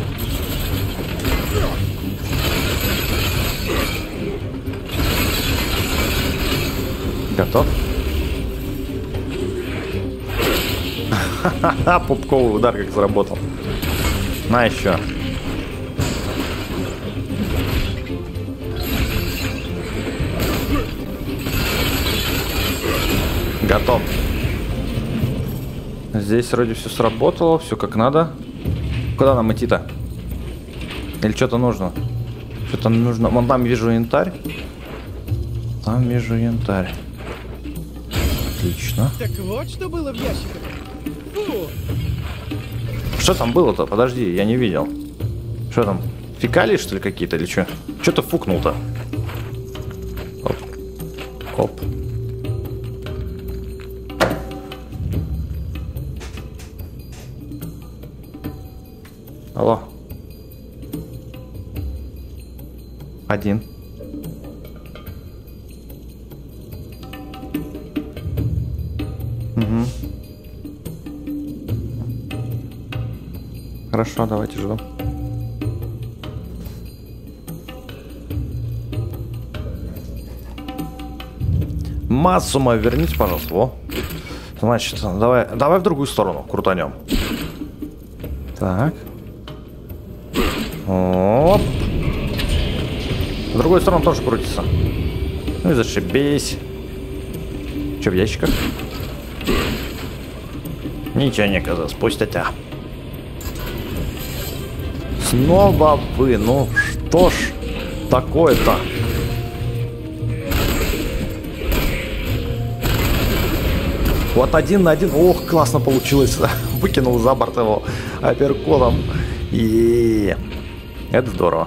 A: Готов? Ха-ха-ха, пупковый удар как заработал. На еще. Готов. Здесь вроде все сработало, все как надо. Куда нам идти-то? Или что-то нужно? Что-то нужно. Вон там вижу янтарь. Там вижу янтарь. Отлично.
E: Так вот, что было в ящиках. Фу.
A: Что там было-то? Подожди, я не видел. Что там? Фекалии, что ли, какие-то или что? Что ты фукнул-то? Оп. Оп. Алло. Один. Угу. Хорошо, давайте ждем. Массума, верните, пожалуйста. Во. Значит, давай в другую сторону крутанем. Так. Оп. В другую сторону тоже крутится. Ну и зашибись. Че в ящиках? Ничего не оказалось, пусть это. Снова вы, ну что ж такое-то? Вот 1 на 1. Ох, классно получилось. Выкинул за борт его апперкотом. И это здорово.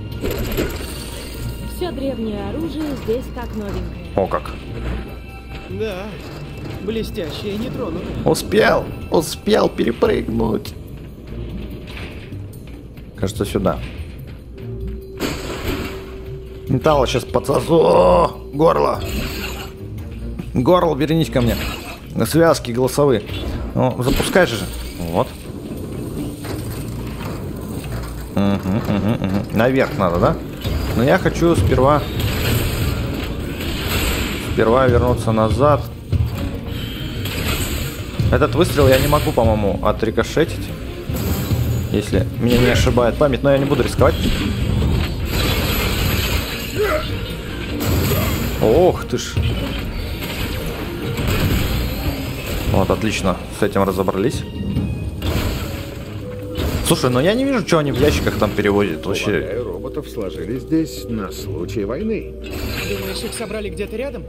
C: Все древнее оружие здесь как новенькое.
A: О как.
E: Да, блестящее, не тронуто.
A: Успел перепрыгнуть. Кажется, сюда. Металла сейчас подсосу. О, горло. Горло, вернись ко мне. Связки голосовые. Ну, запускай же. Вот. Угу. Наверх надо, да? Но я хочу сперва вернуться назад. Этот выстрел я не могу, по-моему, отрикошетить. Если меня не ошибает память, но я не буду рисковать. Ох ты ж. Вот, отлично. С этим разобрались. Слушай, ну я не вижу, что они в ящиках там переводят. Вообще.
B: роботов сложили здесь на случай войны.
E: Думаешь, их собрали где-то рядом?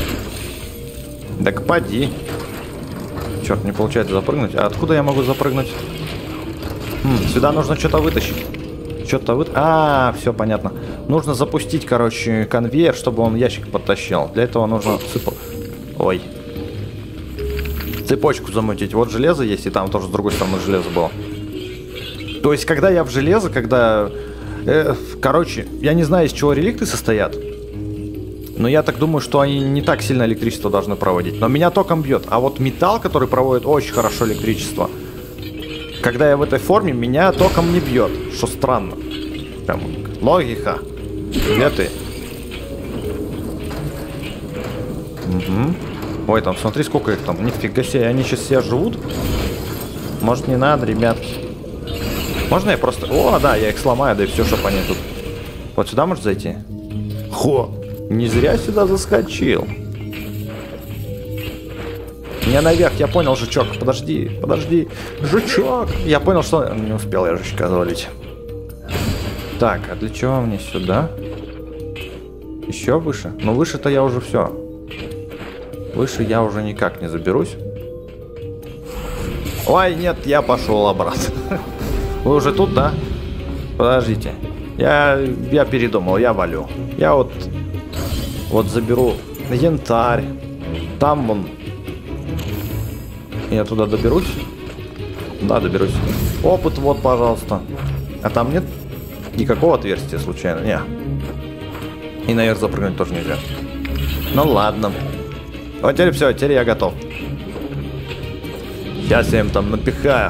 A: Так поди. Черт, не получается запрыгнуть. А откуда я могу запрыгнуть? Сюда нужно что-то вытащить. Что-то А, все понятно. Нужно запустить, короче, конвейер, чтобы он ящик подтащил. Для этого нужно Ой. Цепочку замутить. Вот железо есть, и там тоже с другой стороны железо было. То есть, когда я в железо, когда... короче, я не знаю, из чего реликты состоят. Но я так думаю, что они не так сильно электричество должны проводить. Но меня током бьет. А вот металл, который проводит очень хорошо электричество, когда я в этой форме, меня током не бьет. Что странно. Прям логика. Где ты? Угу. Ой, там смотри, сколько их там. Нифига себе, они сейчас все живут. Может, не надо, ребятки. Можно я просто... О, да, я их сломаю, да и все, чтобы они тут... Вот сюда можешь зайти? Хо! Не зря сюда заскочил. Не наверх, я понял, жучок. Подожди, подожди. Жучок! Я понял, что... Не успел я жучка завалить. Так, а для чего мне сюда? Еще выше? Ну, выше-то я уже все. Выше я уже никак не заберусь. Ой, нет, я пошел обратно. Вы уже тут, да? Подождите. Я передумал, я валю. Я вот заберу янтарь. Там вон. Я туда доберусь? Да, доберусь. Опыт вот, пожалуйста. А там нет никакого отверстия случайно? Не. И наверх запрыгнуть тоже нельзя. Ну ладно. Вот теперь все, теперь я готов. Сейчас я им там напихаю.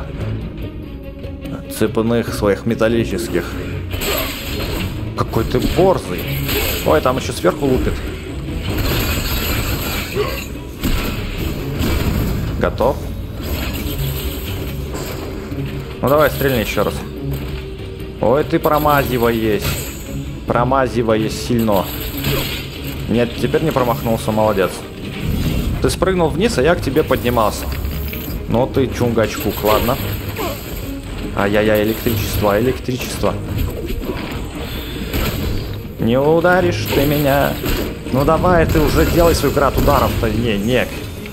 A: Цепных своих металлических. Какой ты борзый. Ой, там еще сверху лупит. Готов? Ну давай, стрельни еще раз. Ой, ты промазиваешь. Промазиваешь сильно. Нет, теперь не промахнулся, молодец. Ты спрыгнул вниз, а я к тебе поднимался. Ну ты чунгачкук, ладно. Ай-яй-яй, электричество, электричество. Не ударишь ты меня. Ну давай, ты уже делай свой град ударов-то. Нек.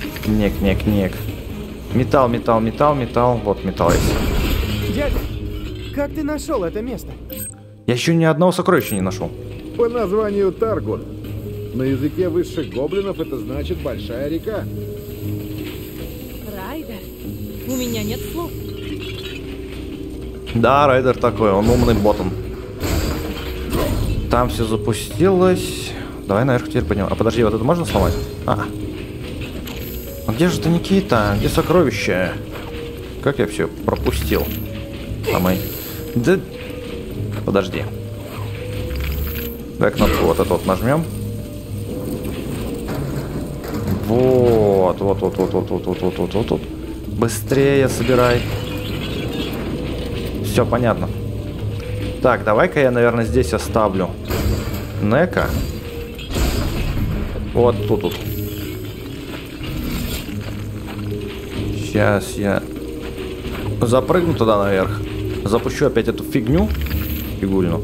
A: Металл, металл, металл, металл. Вот металл есть.
E: Дядя, как ты нашел это место?
A: Я еще ни одного сокровища не нашел.
B: По названию Таргон. На языке высших гоблинов это значит большая река.
C: Райдер, у меня нет слов.
A: Да, Райдер такой, он умный ботом. Там все запустилось. Давай наверх теперь пойдем. А подожди, вот это можно сломать? А где же ты, Никита? Где сокровища? Как я все пропустил? Да... Подожди. Давай кнопку вот эту вот нажмем. Вот. Быстрее собирай. Все понятно. Так, давай-ка я, наверное, здесь оставлю Нека. Вот тут. Сейчас я запрыгну туда наверх. Запущу опять эту фигню. Фигульну.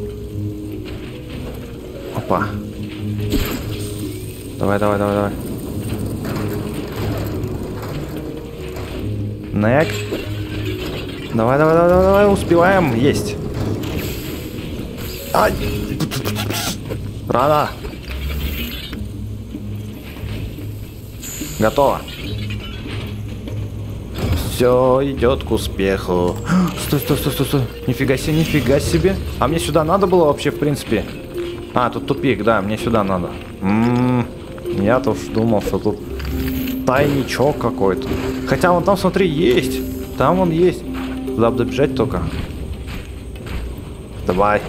A: Опа. Давай. Нек. Давай, успеваем. Есть. Ай. Рано. Готово. Все идет к успеху. Стой. Нифига себе. А мне сюда надо было вообще, в принципе? А, тут тупик, да, мне сюда надо. Я-то уж думал, что тут тайничок какой-то. Хотя вон там, смотри, есть. Там он есть. Туда бы добежать только. Давай,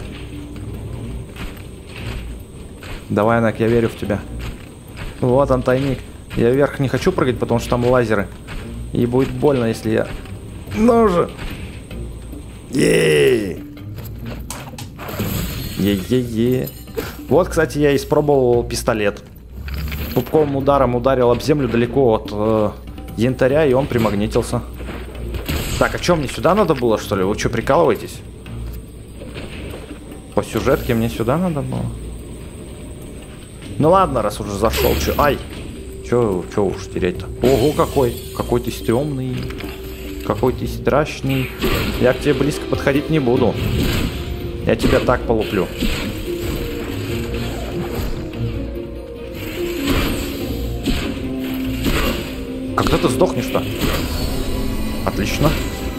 A: Нак, я верю в тебя. Вот он, тайник. Я вверх не хочу прыгать, потому что там лазеры. И будет больно, если я... Ну же! Ей! Вот, кстати, я испробовал пистолет. Пупковым ударом ударил об землю далеко от янтаря, и он примагнитился. Так, а что, мне сюда надо было, что ли? Вы что, прикалываетесь? По сюжетке мне сюда надо было. Ну ладно, раз уже зашел. Ай! Чё уж терять-то? Ого, какой! Какой ты стрёмный. Какой ты страшный. Я к тебе близко подходить не буду. Я тебя так полуплю. Когда ты сдохнешь-то? Отлично.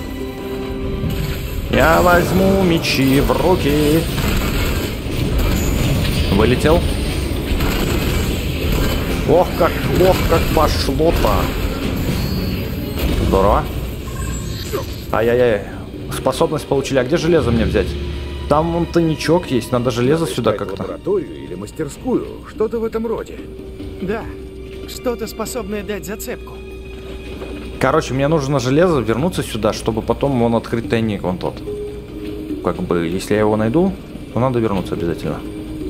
A: Я возьму мечи в руки. Вылетел. Ох, как пошло-то. Здорово. Ай-яй-яй. Способность получили. А где железо мне взять? Там вон тайничок есть. Надо железо сюда как-то.
B: Лабораторию или мастерскую. Что-то в этом роде.
E: Да. Что-то способное дать зацепку.
A: Короче, мне нужно железо, вернуться сюда, чтобы потом вон открыть тайник, вон тот. Как бы, если я его найду, то надо вернуться обязательно.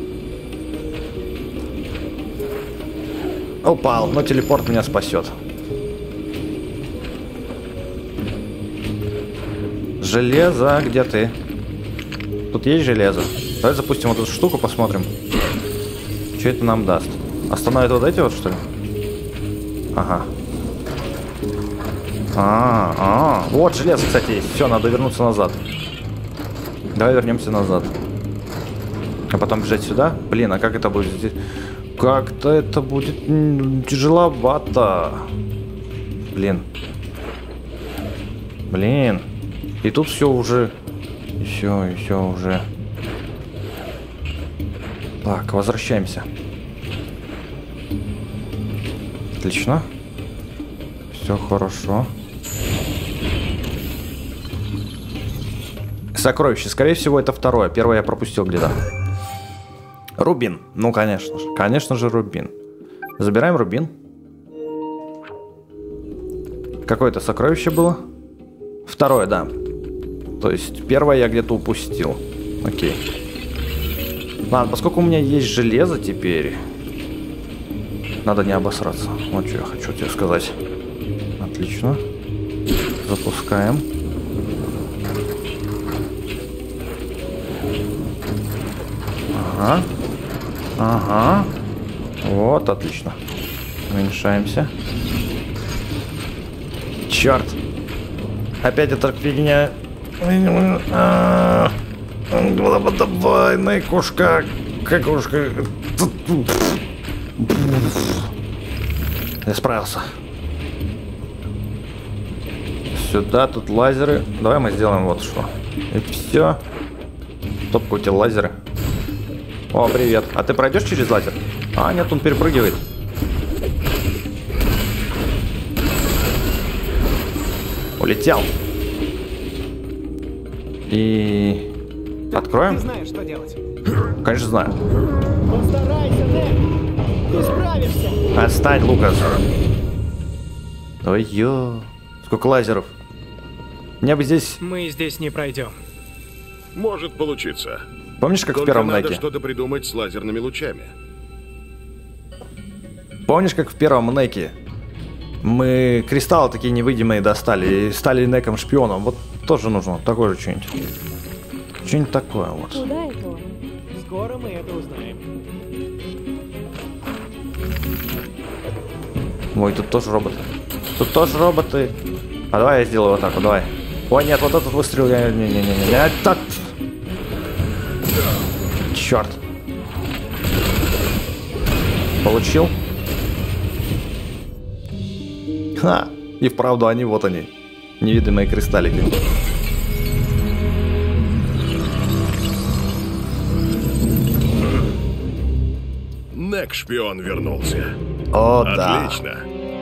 A: Упал, но телепорт меня спасет. Железо, где ты? Тут есть железо. Давай запустим вот эту штуку, посмотрим. Что это нам даст? Остановит вот эти вот, что ли? Ага. Вот железо, кстати, есть. Все, надо вернуться назад. Давай вернемся назад. А потом бежать сюда. Блин, а как это будет здесь? Как-то это будет тяжеловато. Блин. И тут все уже... Все уже... Так, возвращаемся. Отлично. Все хорошо. Сокровище. Скорее всего, это второе. Первое я пропустил где-то. Рубин. Ну, конечно же. Конечно же, рубин. Забираем рубин. Какое-то сокровище было? Второе, да. То есть, первое я где-то упустил. Окей. Ладно, поскольку у меня есть железо теперь... Надо не обосраться. Вот что я хочу тебе сказать. Отлично. Запускаем. Ага. Вот, отлично. Уменьшаемся. Черт. Опять эта фигня. Давай, найкушка. Какушка. Я справился. Сюда, тут лазеры. Давай мы сделаем вот что. И все. Топка, у тебя лазеры. О, привет. А ты пройдешь через лазер? А, нет, он перепрыгивает. Улетел. И... Откроем?
E: Ты знаешь, что делать.
A: Конечно, знаю.
E: Постарайся, Нек. Ты справишься.
A: Отстань, Лукас. Ой-ё. Сколько лазеров. Мне бы здесь...
E: Мы здесь не пройдем.
D: Может получиться.
A: Помнишь, как
D: Только
A: в первом
D: надо
A: неке?
D: что-то придумать с лазерными лучами.
A: Помнишь, как в первом неке мы кристаллы такие невидимые достали и стали неком-шпионом? Вот тоже нужно такое же что-нибудь. Что-нибудь такое вот.
C: Куда это он?
E: Скоро мы это узнаем.
A: Ой, тут тоже роботы. Тут тоже роботы. А давай я сделаю вот так вот, давай. Ой, нет, вот этот выстрел я... Не-не-не. Так. Черт. Получил? Ха! И вправду они, вот они. Невидимые кристаллики.
D: Нек-шпион вернулся.
A: О, да.
D: Отлично.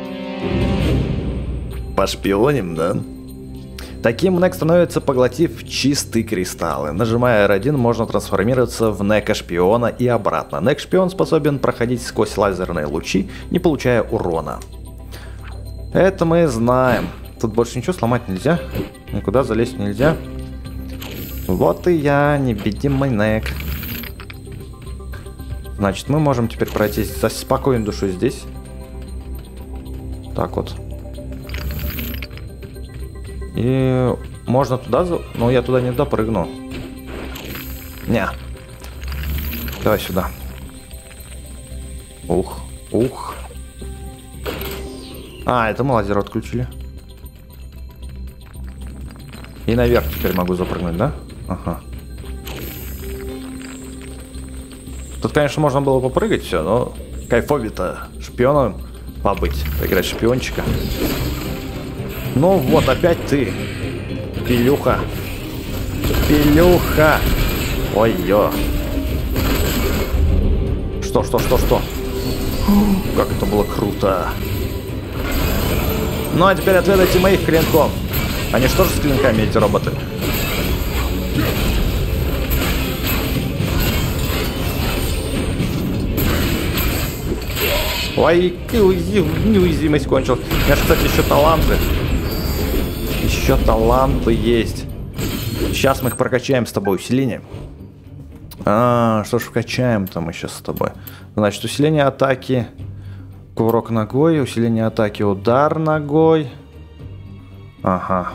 A: Пошпионим, да? Таким Нек становится, поглотив чистые кристаллы. Нажимая R1, можно трансформироваться в Нека-шпиона и обратно. Нек-шпион способен проходить сквозь лазерные лучи, не получая урона. Это мы знаем. Тут больше ничего сломать нельзя. Никуда залезть нельзя. Вот и я, невидимый Нек. Значит, мы можем теперь пройтись со спокойной душой здесь. Так вот. И можно туда... Но я туда не допрыгну. Не. Давай сюда. Ух, ух. А, это мы лазер отключили. И наверх теперь могу запрыгнуть, да? Ага. Тут, конечно, можно было попрыгать все, но кайфови-то шпионом побыть, поиграть шпиончика. Ну вот, опять ты, пилюха. Пилюха. Ой-ё. Что? Как это было круто. Ну а теперь отведайте моих клинков. Они что же с клинками, эти роботы? Ой, неуязвимость кончилась. У меня же, кстати, еще таланты. Еще таланты есть. Сейчас мы их прокачаем с тобой. Усиление. Что ж вкачаем-то мы сейчас с тобой? Значит, усиление атаки. Кувырок ногой. Усиление атаки. Удар ногой. Ага.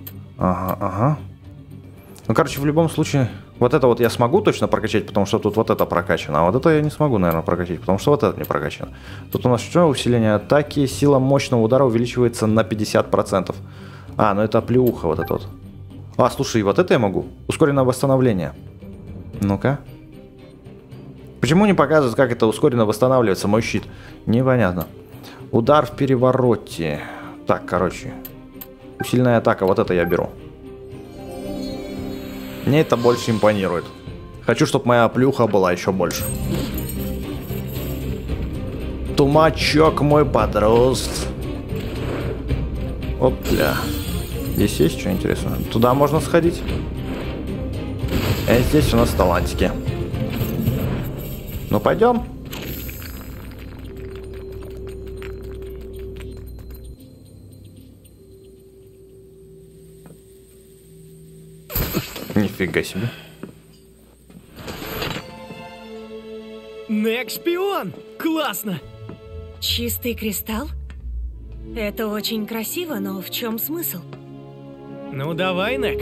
A: Ну, короче, в любом случае... Вот это вот я смогу точно прокачать, потому что тут вот это прокачано. А вот это я не смогу, наверное, прокачать, потому что вот это не прокачано. Тут у нас что? Усиление атаки. Сила мощного удара увеличивается на 50%. Ну это оплеуха вот это вот. Слушай, вот это я могу. Ускоренное восстановление. Ну-ка. Почему не показывают, как это ускоренно восстанавливается, мой щит? Непонятно. Удар в перевороте. Так, короче. Усиленная атака, вот это я беру. Мне это больше импонирует. Хочу, чтобы моя плюха была еще больше. Тумачок мой подрос. Опля. Здесь есть что интересное? Туда можно сходить. Здесь у нас талантики. Ну, пойдем. Нифига себе.
E: Нек шпион! Классно!
C: Чистый кристалл? Это очень красиво, но в чем смысл?
E: Ну давай, Нек.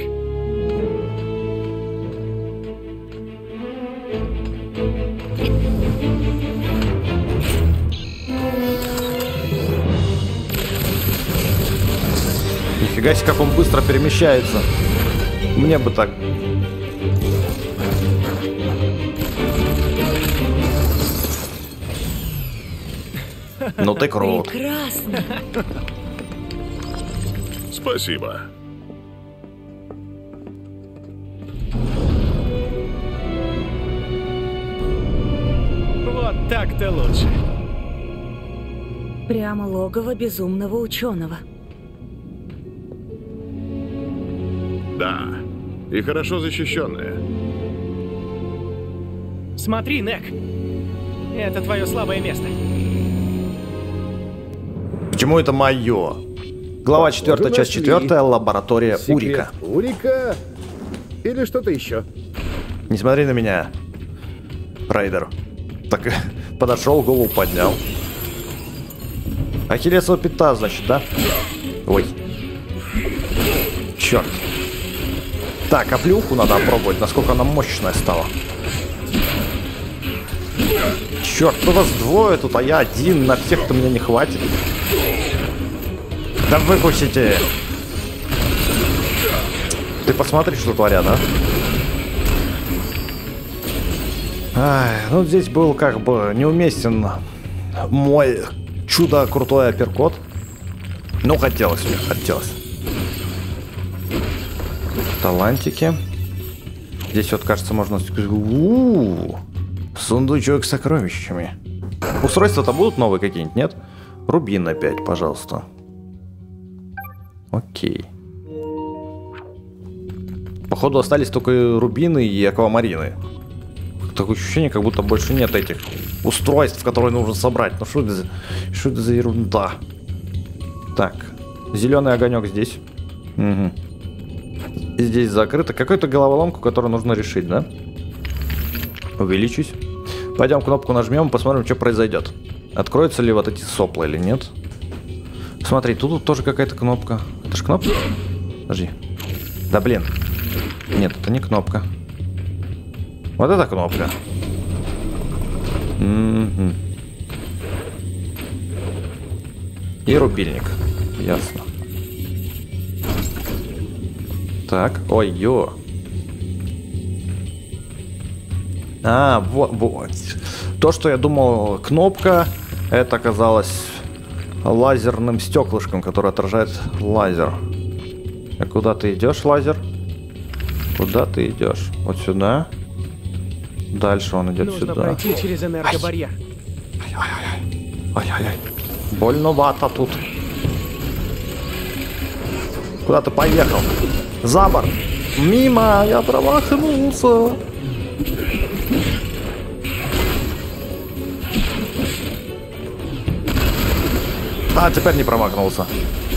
A: Нифига себе, как он быстро перемещается. Мне бы так. Ну ты крут.
C: Прекрасно.
D: Спасибо.
E: Вот так-то лучше.
C: Прямо логово безумного ученого.
D: Да. И хорошо защищенная.
E: Смотри, Нек. Это твое слабое место.
A: Почему это мое? Глава 4, часть 4, лаборатория Урика.
B: Урика? Или что-то еще?
A: Не смотри на меня, Рейдер. Так, подошел, голову поднял. Ахиллесова пята, значит, да? Ой. Черт. Так, а плюху надо опробовать, насколько она мощная стала. Черт, ну вас двое тут, а я один, на всех-то мне не хватит. Да выпустите! Ты посмотри, что творят, а? Ну здесь был как бы неуместен мой чудо-крутой апперкот. Ну, хотелось мне, хотелось. Талантики. Здесь вот, кажется, можно... Сундучок с сокровищами. Устройства-то будут новые какие-нибудь, нет? Рубин опять, пожалуйста. Окей. Походу остались только рубины и аквамарины. Такое ощущение, как будто больше нет этих устройств, которые нужно собрать. Ну что это за ерунда? Так, зеленый огонек здесь. Угу. Здесь закрыто. Какую-то головоломку, которую нужно решить, да? Увеличусь. Пойдем кнопку нажмем, посмотрим, что произойдет. Откроются ли вот эти сопла или нет. Смотри, тут тоже какая-то кнопка. Это же кнопка? Подожди. Да блин. Нет, это не кнопка. Вот это кнопка. Угу. И рубильник. Ясно. Так. Ой-ё. А, вот. То, что я думал кнопка, это оказалось лазерным стеклышком, который отражает лазер. А куда ты идешь, лазер? Куда ты идешь? Вот сюда. Дальше он идет сюда.
E: Нужно пройти через энергобарьер.
A: Ай-яй-яй. Больновато тут. Куда ты поехал? За борт. Мимо, я промахнулся. А, теперь не промахнулся.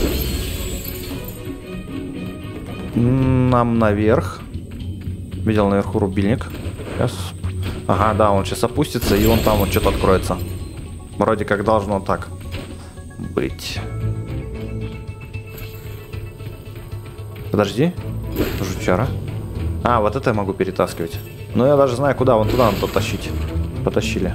A: Нам наверх. Видел наверху рубильник. Сейчас. Ага, да, он сейчас опустится, и он там вот что-то откроется. Вроде как должно так быть. Подожди. Жучара. А, вот это я могу перетаскивать. Но я даже знаю, куда. Вон туда надо потащить. Потащили.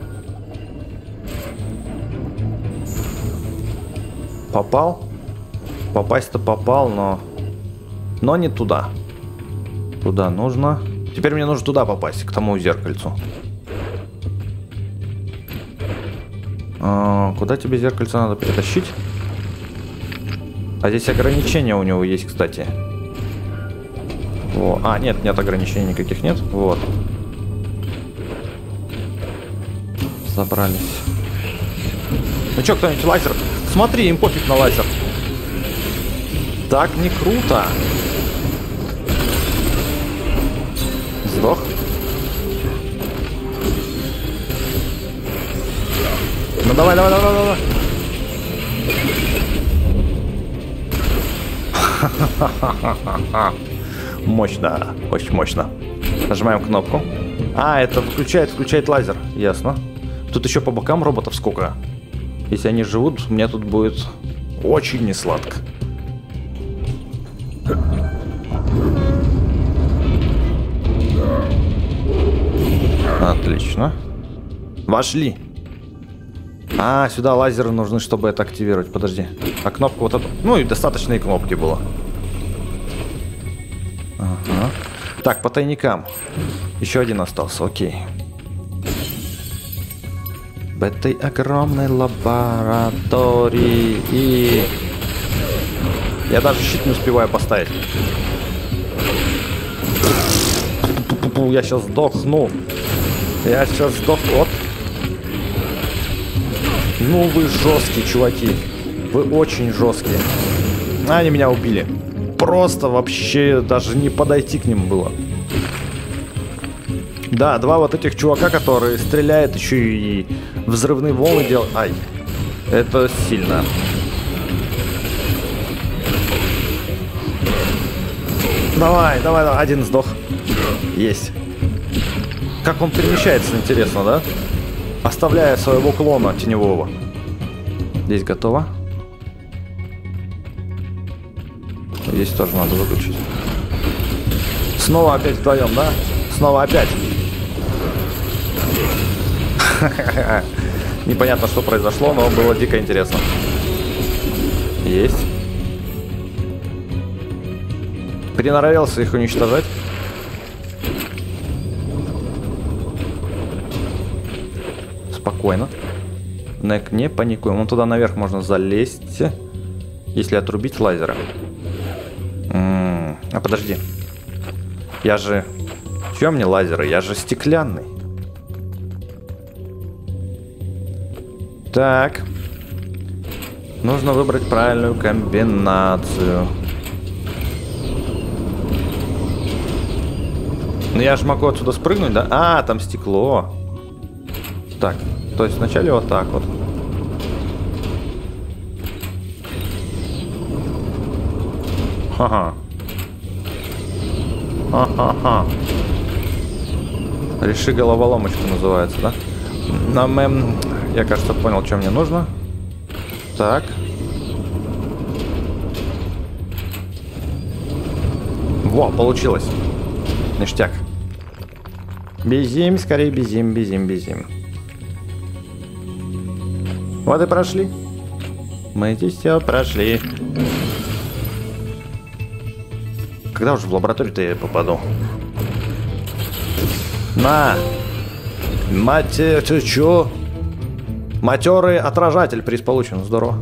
A: Попал? Попасть-то попал, но не туда. Туда нужно. Теперь мне нужно туда попасть, к тому зеркальцу. Куда тебе зеркальце надо перетащить? А здесь ограничения у него есть, кстати. Во. А, нет ограничений никаких нет. Вот. Забрались. Ну чё, кто-нибудь лазер? Смотри, им пофиг на лазер. Так не круто. Сдох. Ну давай. Мощно. Очень мощно. Нажимаем кнопку. А, это включает лазер. Ясно. Тут еще по бокам роботов сколько. Если они живут, мне тут будет очень несладко. Отлично. Вошли. А, сюда лазеры нужны, чтобы это активировать. Подожди. А кнопку вот эту... Ну и достаточно и кнопки было. Ага. Так, по тайникам. Еще один остался, окей. В этой огромной лаборатории. И... Я даже щит не успеваю поставить. Я сейчас сдохну. Вот. Ну вы жесткие, чуваки. Вы очень жесткие. Они меня убили. Просто вообще даже не подойти к ним было. Да, два вот этих чувака, которые стреляют, еще и взрывные волны делают. Ай, это сильно. Давай. Один сдох. Есть. Как он перемещается, интересно, да? Оставляя своего клона теневого. Здесь готово. Здесь тоже надо выключить. Снова опять вдвоем, да? Снова опять. Непонятно, что произошло, но было дико интересно. Есть. Приноровился их уничтожать. Спокойно. Не паникуем. Вон туда наверх можно залезть, если отрубить лазеры. А подожди. Я же... Чё мне лазеры? Я же стеклянный. Так. Нужно выбрать правильную комбинацию. Ну я же могу отсюда спрыгнуть, да? А, там стекло. Так, то есть вначале вот так вот. Ха-ха. Ха-ха-ха. Реши головоломочку называется, да? Я, кажется, понял, что мне нужно. Так. Во, получилось. Ништяк. Бежим, скорее бежим. Вот и прошли. Мы здесь все прошли. Когда уже в лабораторию-то я попаду? На! Ты чё? Матерый отражатель, приз получен. Здорово.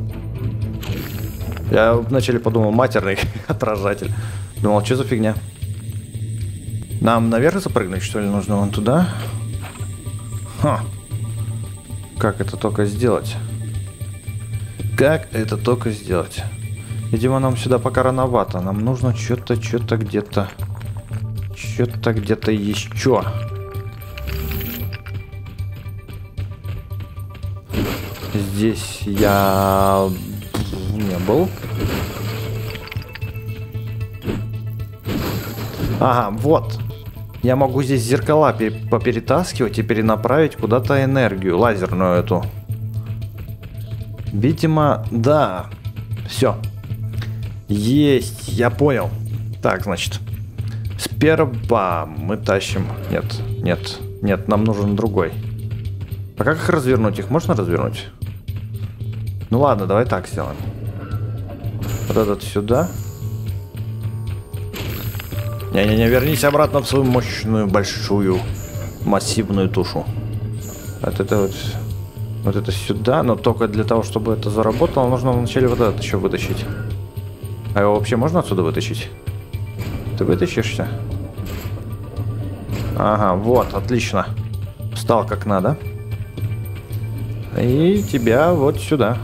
A: Я вначале подумал, матерный отражатель. Думал, что за фигня? Нам наверх запрыгнуть, что ли, нужно вон туда? Ха. Как это только сделать? Как это только сделать? Видимо, нам сюда пока рановато. Нам нужно что-то где-то... Что-то где-то еще. Здесь я... не был. Ага, вот. Я могу здесь зеркала поперетаскивать и перенаправить куда-то энергию, лазерную эту. Видимо, да. Все. Есть, я понял. Так, значит. Сперва мы тащим... Нет, нам нужен другой. А как их развернуть? Их можно развернуть? Ну ладно, давай так сделаем. Вот этот сюда. Не-не-не, вернись обратно в свою мощную, большую, массивную тушу. Вот это вот это сюда, но только для того, чтобы это заработало, нужно вначале вот этот еще вытащить. А его вообще можно отсюда вытащить? Ты вытащишься? Ага, вот, отлично. Встал как надо. И тебя вот сюда.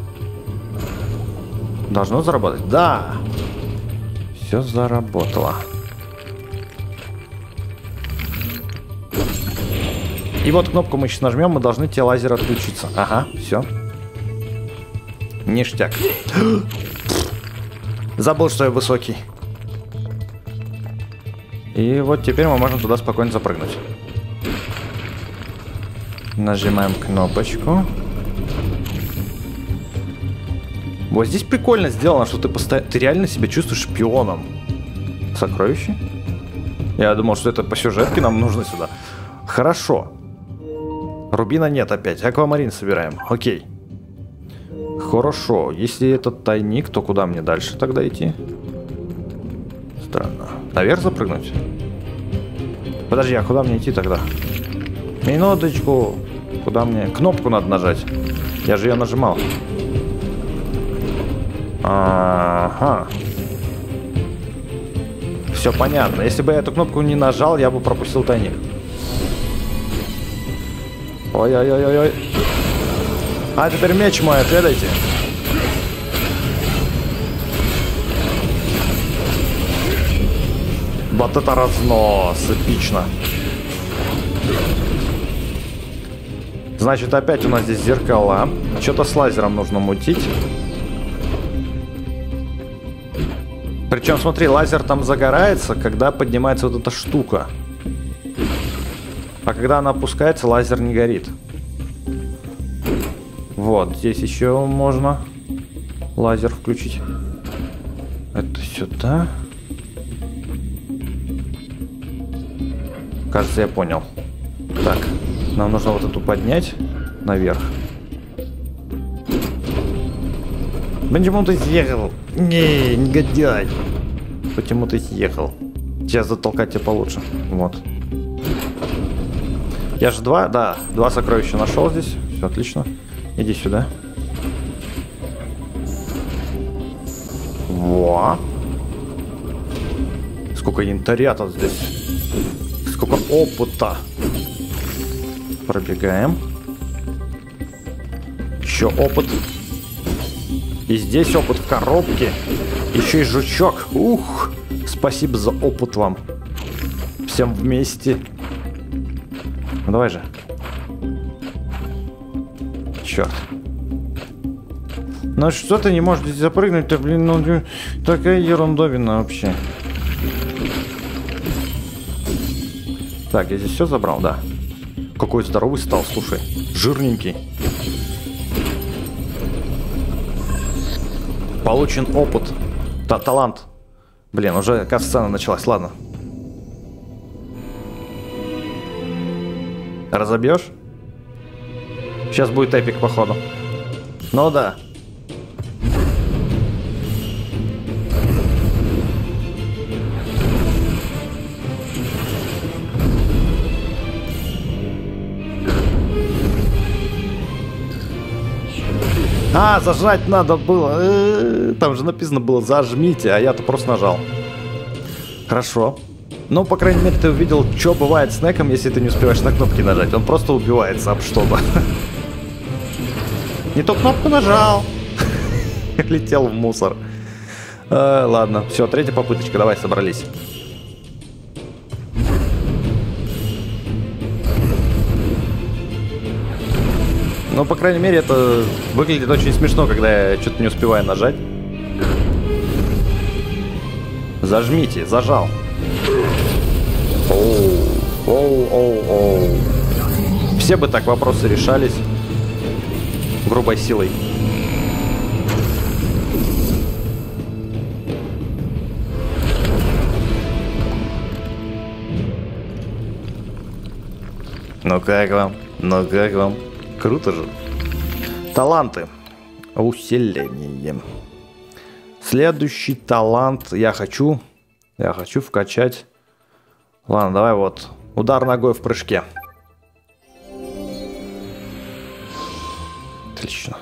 A: Должно заработать? Да! Все заработало. И вот кнопку мы сейчас нажмем, мы должны те лазеры отключиться. Ага, все. Ништяк. Забыл, что я высокий. И вот теперь мы можем туда спокойно запрыгнуть. Нажимаем кнопочку. Вот здесь прикольно сделано, что ты реально себя чувствуешь шпионом. Сокровище? Я думал, что это по сюжетке нам нужно сюда. Хорошо. Рубина нет опять. Аквамарин собираем. Окей. Хорошо. Если этот тайник, то куда мне дальше тогда идти? Странно. Наверх запрыгнуть? Подожди, а куда мне идти тогда? Минуточку. Куда мне? Кнопку надо нажать. Я же ее нажимал. Ага. Все понятно. Если бы я эту кнопку не нажал, я бы пропустил тайник. Ой-ой-ой-ой. А теперь меч мой, отведайте. Вот это разнос, эпично. Значит, опять у нас здесь зеркала. Что-то с лазером нужно мутить. Причем, смотри, лазер там загорается, когда поднимается вот эта штука. А когда она опускается, лазер не горит. Вот, здесь еще можно лазер включить. Это сюда. Кажется, я понял. Так, нам нужно вот эту поднять наверх. Почему ты съехал? Не, негодяй. Почему ты съехал? Сейчас затолкать тебя получше. Вот. Я же два сокровища нашел здесь. Все отлично. Иди сюда. Во. Сколько янтаря-то здесь. Сколько опыта. Пробегаем. Еще опыт. И здесь опыт в коробке. Еще и жучок. Ух. Спасибо за опыт вам. Всем вместе. Ну давай же. Черт. Ну что ты не можешь здесь запрыгнуть-то, блин, ну такая ерундовина вообще. Так, я здесь все забрал, да. Какой здоровый стал, слушай. Жирненький. Получен опыт. Талант. Блин, уже кат-сцена началась, ладно. Разобьешь? Сейчас будет эпик, походу. Ну да. А, зажать надо было. Там же написано было «зажмите», а я-то просто нажал. Хорошо. Ну, по крайней мере, ты увидел, что бывает с Неком, если ты не успеваешь на кнопки нажать. Он просто убивается об что-то. Не ту кнопку нажал. Летел в мусор. Ладно, все, третья попыточка, давай, собрались. Ну, по крайней мере, это выглядит очень смешно, когда я что-то не успеваю нажать. Зажмите, зажал. Оу. Все бы так вопросы решались грубой силой. Ну как вам? Ну как вам? Круто же. Таланты. Усиление. Следующий талант я хочу вкачать. Ладно, давай вот. Удар ногой в прыжке. Отлично.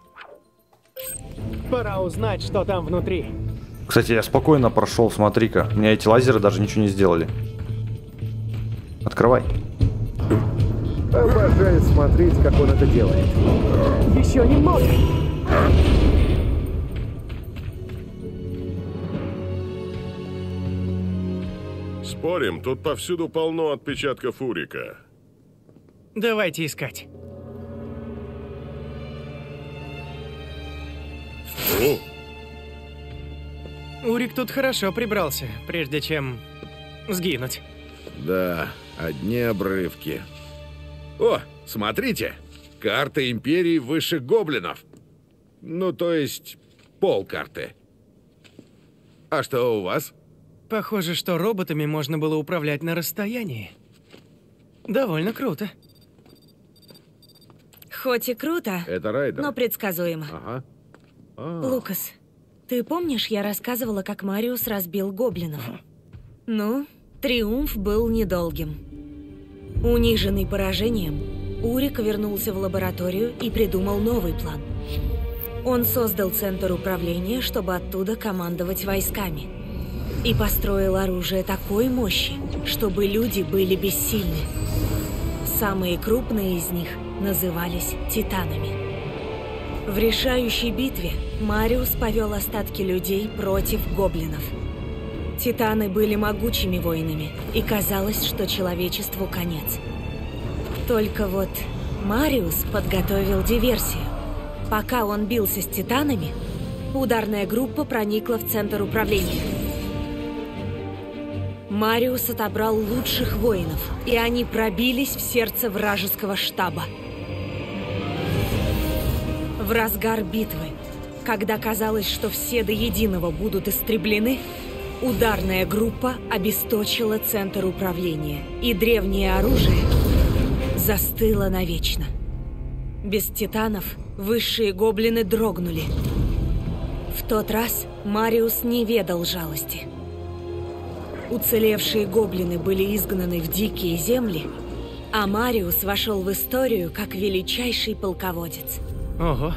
E: Пора узнать, что там внутри.
A: Кстати, я спокойно прошел, смотри-ка. У меня эти лазеры даже ничего не сделали. Открывай.
B: Обожаю смотреть, как он это делает.
E: Еще немного.
D: Спорим, тут повсюду полно отпечатков Урика.
E: Давайте искать. Урик тут хорошо прибрался, прежде чем сгинуть.
B: Да, одни обрывки. О, смотрите! Карта Империи высших гоблинов. Ну, то есть, полкарты. А что у вас?
E: Похоже, что роботами можно было управлять на расстоянии. Довольно круто.
C: Хоть и круто,
B: Это райдер.
C: но предсказуемо.
B: Ага.
C: Лукас, ты помнишь, я рассказывала, как Мариус разбил гоблинов? Ну, триумф был недолгим. Униженный поражением, Урик вернулся в лабораторию и придумал новый план. Он создал центр управления, чтобы оттуда командовать войсками. И построил оружие такой мощи, чтобы люди были бессильны. Самые крупные из них назывались титанами. В решающей битве Мариус повел остатки людей против гоблинов. Титаны были могучими воинами, и казалось, что человечеству конец. Только вот Мариус подготовил диверсию. Пока он бился с титанами, ударная группа проникла в центр управления. Мариус отобрал лучших воинов, и они пробились в сердце вражеского штаба. В разгар битвы, когда казалось, что все до единого будут истреблены, ударная группа обесточила центр управления, и древнее оружие застыло навечно. Без титанов высшие гоблины дрогнули. В тот раз Мариус не ведал жалости. Уцелевшие гоблины были изгнаны в дикие земли, а Мариус вошел в историю как величайший полководец.
E: Ого.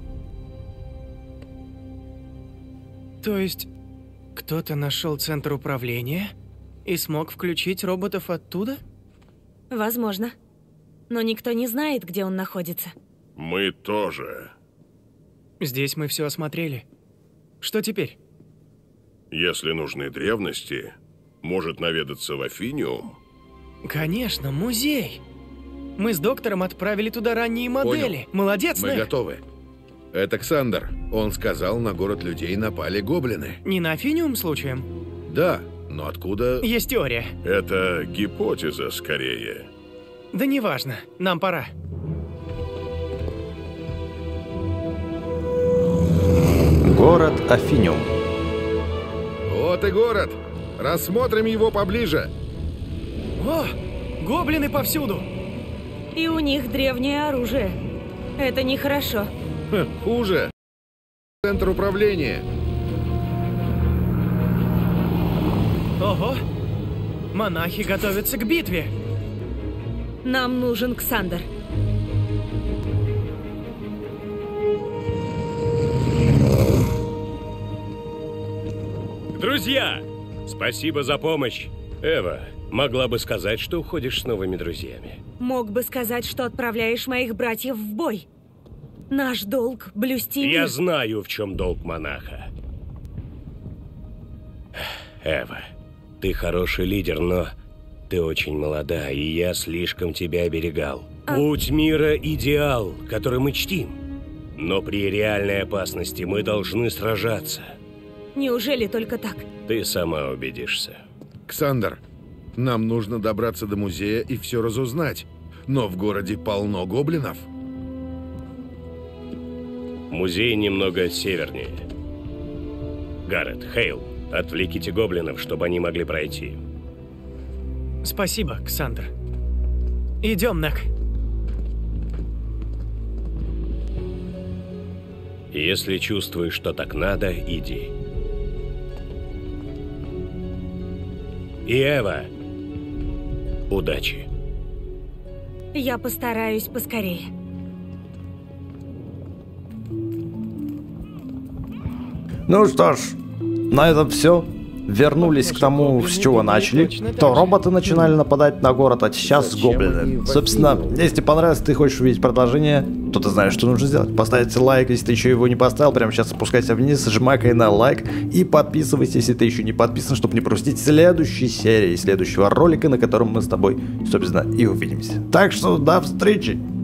E: То есть, кто-то нашел центр управления и смог включить роботов оттуда?
C: Возможно. Но никто не знает, где он находится.
D: Мы тоже.
E: Здесь мы все осмотрели. Что теперь?
D: Если нужны древности, может наведаться в Афиниум?
E: Конечно, музей. Мы с доктором отправили туда ранние модели.
B: Понял.
E: Молодец,
B: Мы
E: Нек.
B: готовы. Это Ксандер. Он сказал, на город людей напали гоблины.
E: Не на Афиниум случаем?
B: Да, но откуда...
E: Есть теория.
D: Это гипотеза скорее.
E: Да неважно, нам пора.
A: Город Афиниум.
B: Вот и город. Рассмотрим его поближе.
E: О, гоблины повсюду.
C: И у них древнее оружие. Это нехорошо.
B: Хуже. Центр управления.
E: Ого! Монахи готовятся к битве.
C: Нам нужен Ксандер.
F: Друзья, спасибо за помощь. Эва, могла бы сказать, что уходишь с новыми друзьями.
C: Мог бы сказать, что отправляешь моих братьев в бой. Наш долг — блюсти мир.
F: Я знаю, в чем долг монаха. Эва, ты хороший лидер, но ты очень молода, и я слишком тебя оберегал. Путь мира — идеал, который мы чтим. Но при реальной опасности мы должны сражаться.
C: Неужели только так?
F: Ты сама убедишься.
B: Ксандер, нам нужно добраться до музея и все разузнать. Но в городе полно гоблинов.
F: Музей немного севернее. Гаррет, Хейл, отвлеките гоблинов, чтобы они могли пройти.
E: Спасибо, Ксандер. Идем, Нек.
F: Если чувствуешь, что так надо, иди. И Эва, удачи.
C: Я постараюсь поскорее.
A: Ну что ж, на этом все. Вернулись к тому, с чего начали. То роботы начинали нападать на город, а сейчас гоблины. Собственно, если понравилось, ты хочешь увидеть продолжение, то ты знаешь, что нужно сделать. Поставьте лайк, если ты еще его не поставил. Прямо сейчас спускайся вниз, жмакай на лайк и подписывайся, если ты еще не подписан, чтобы не пропустить следующей серии, следующего ролика, на котором мы с тобой, собственно, и увидимся. Так что до встречи!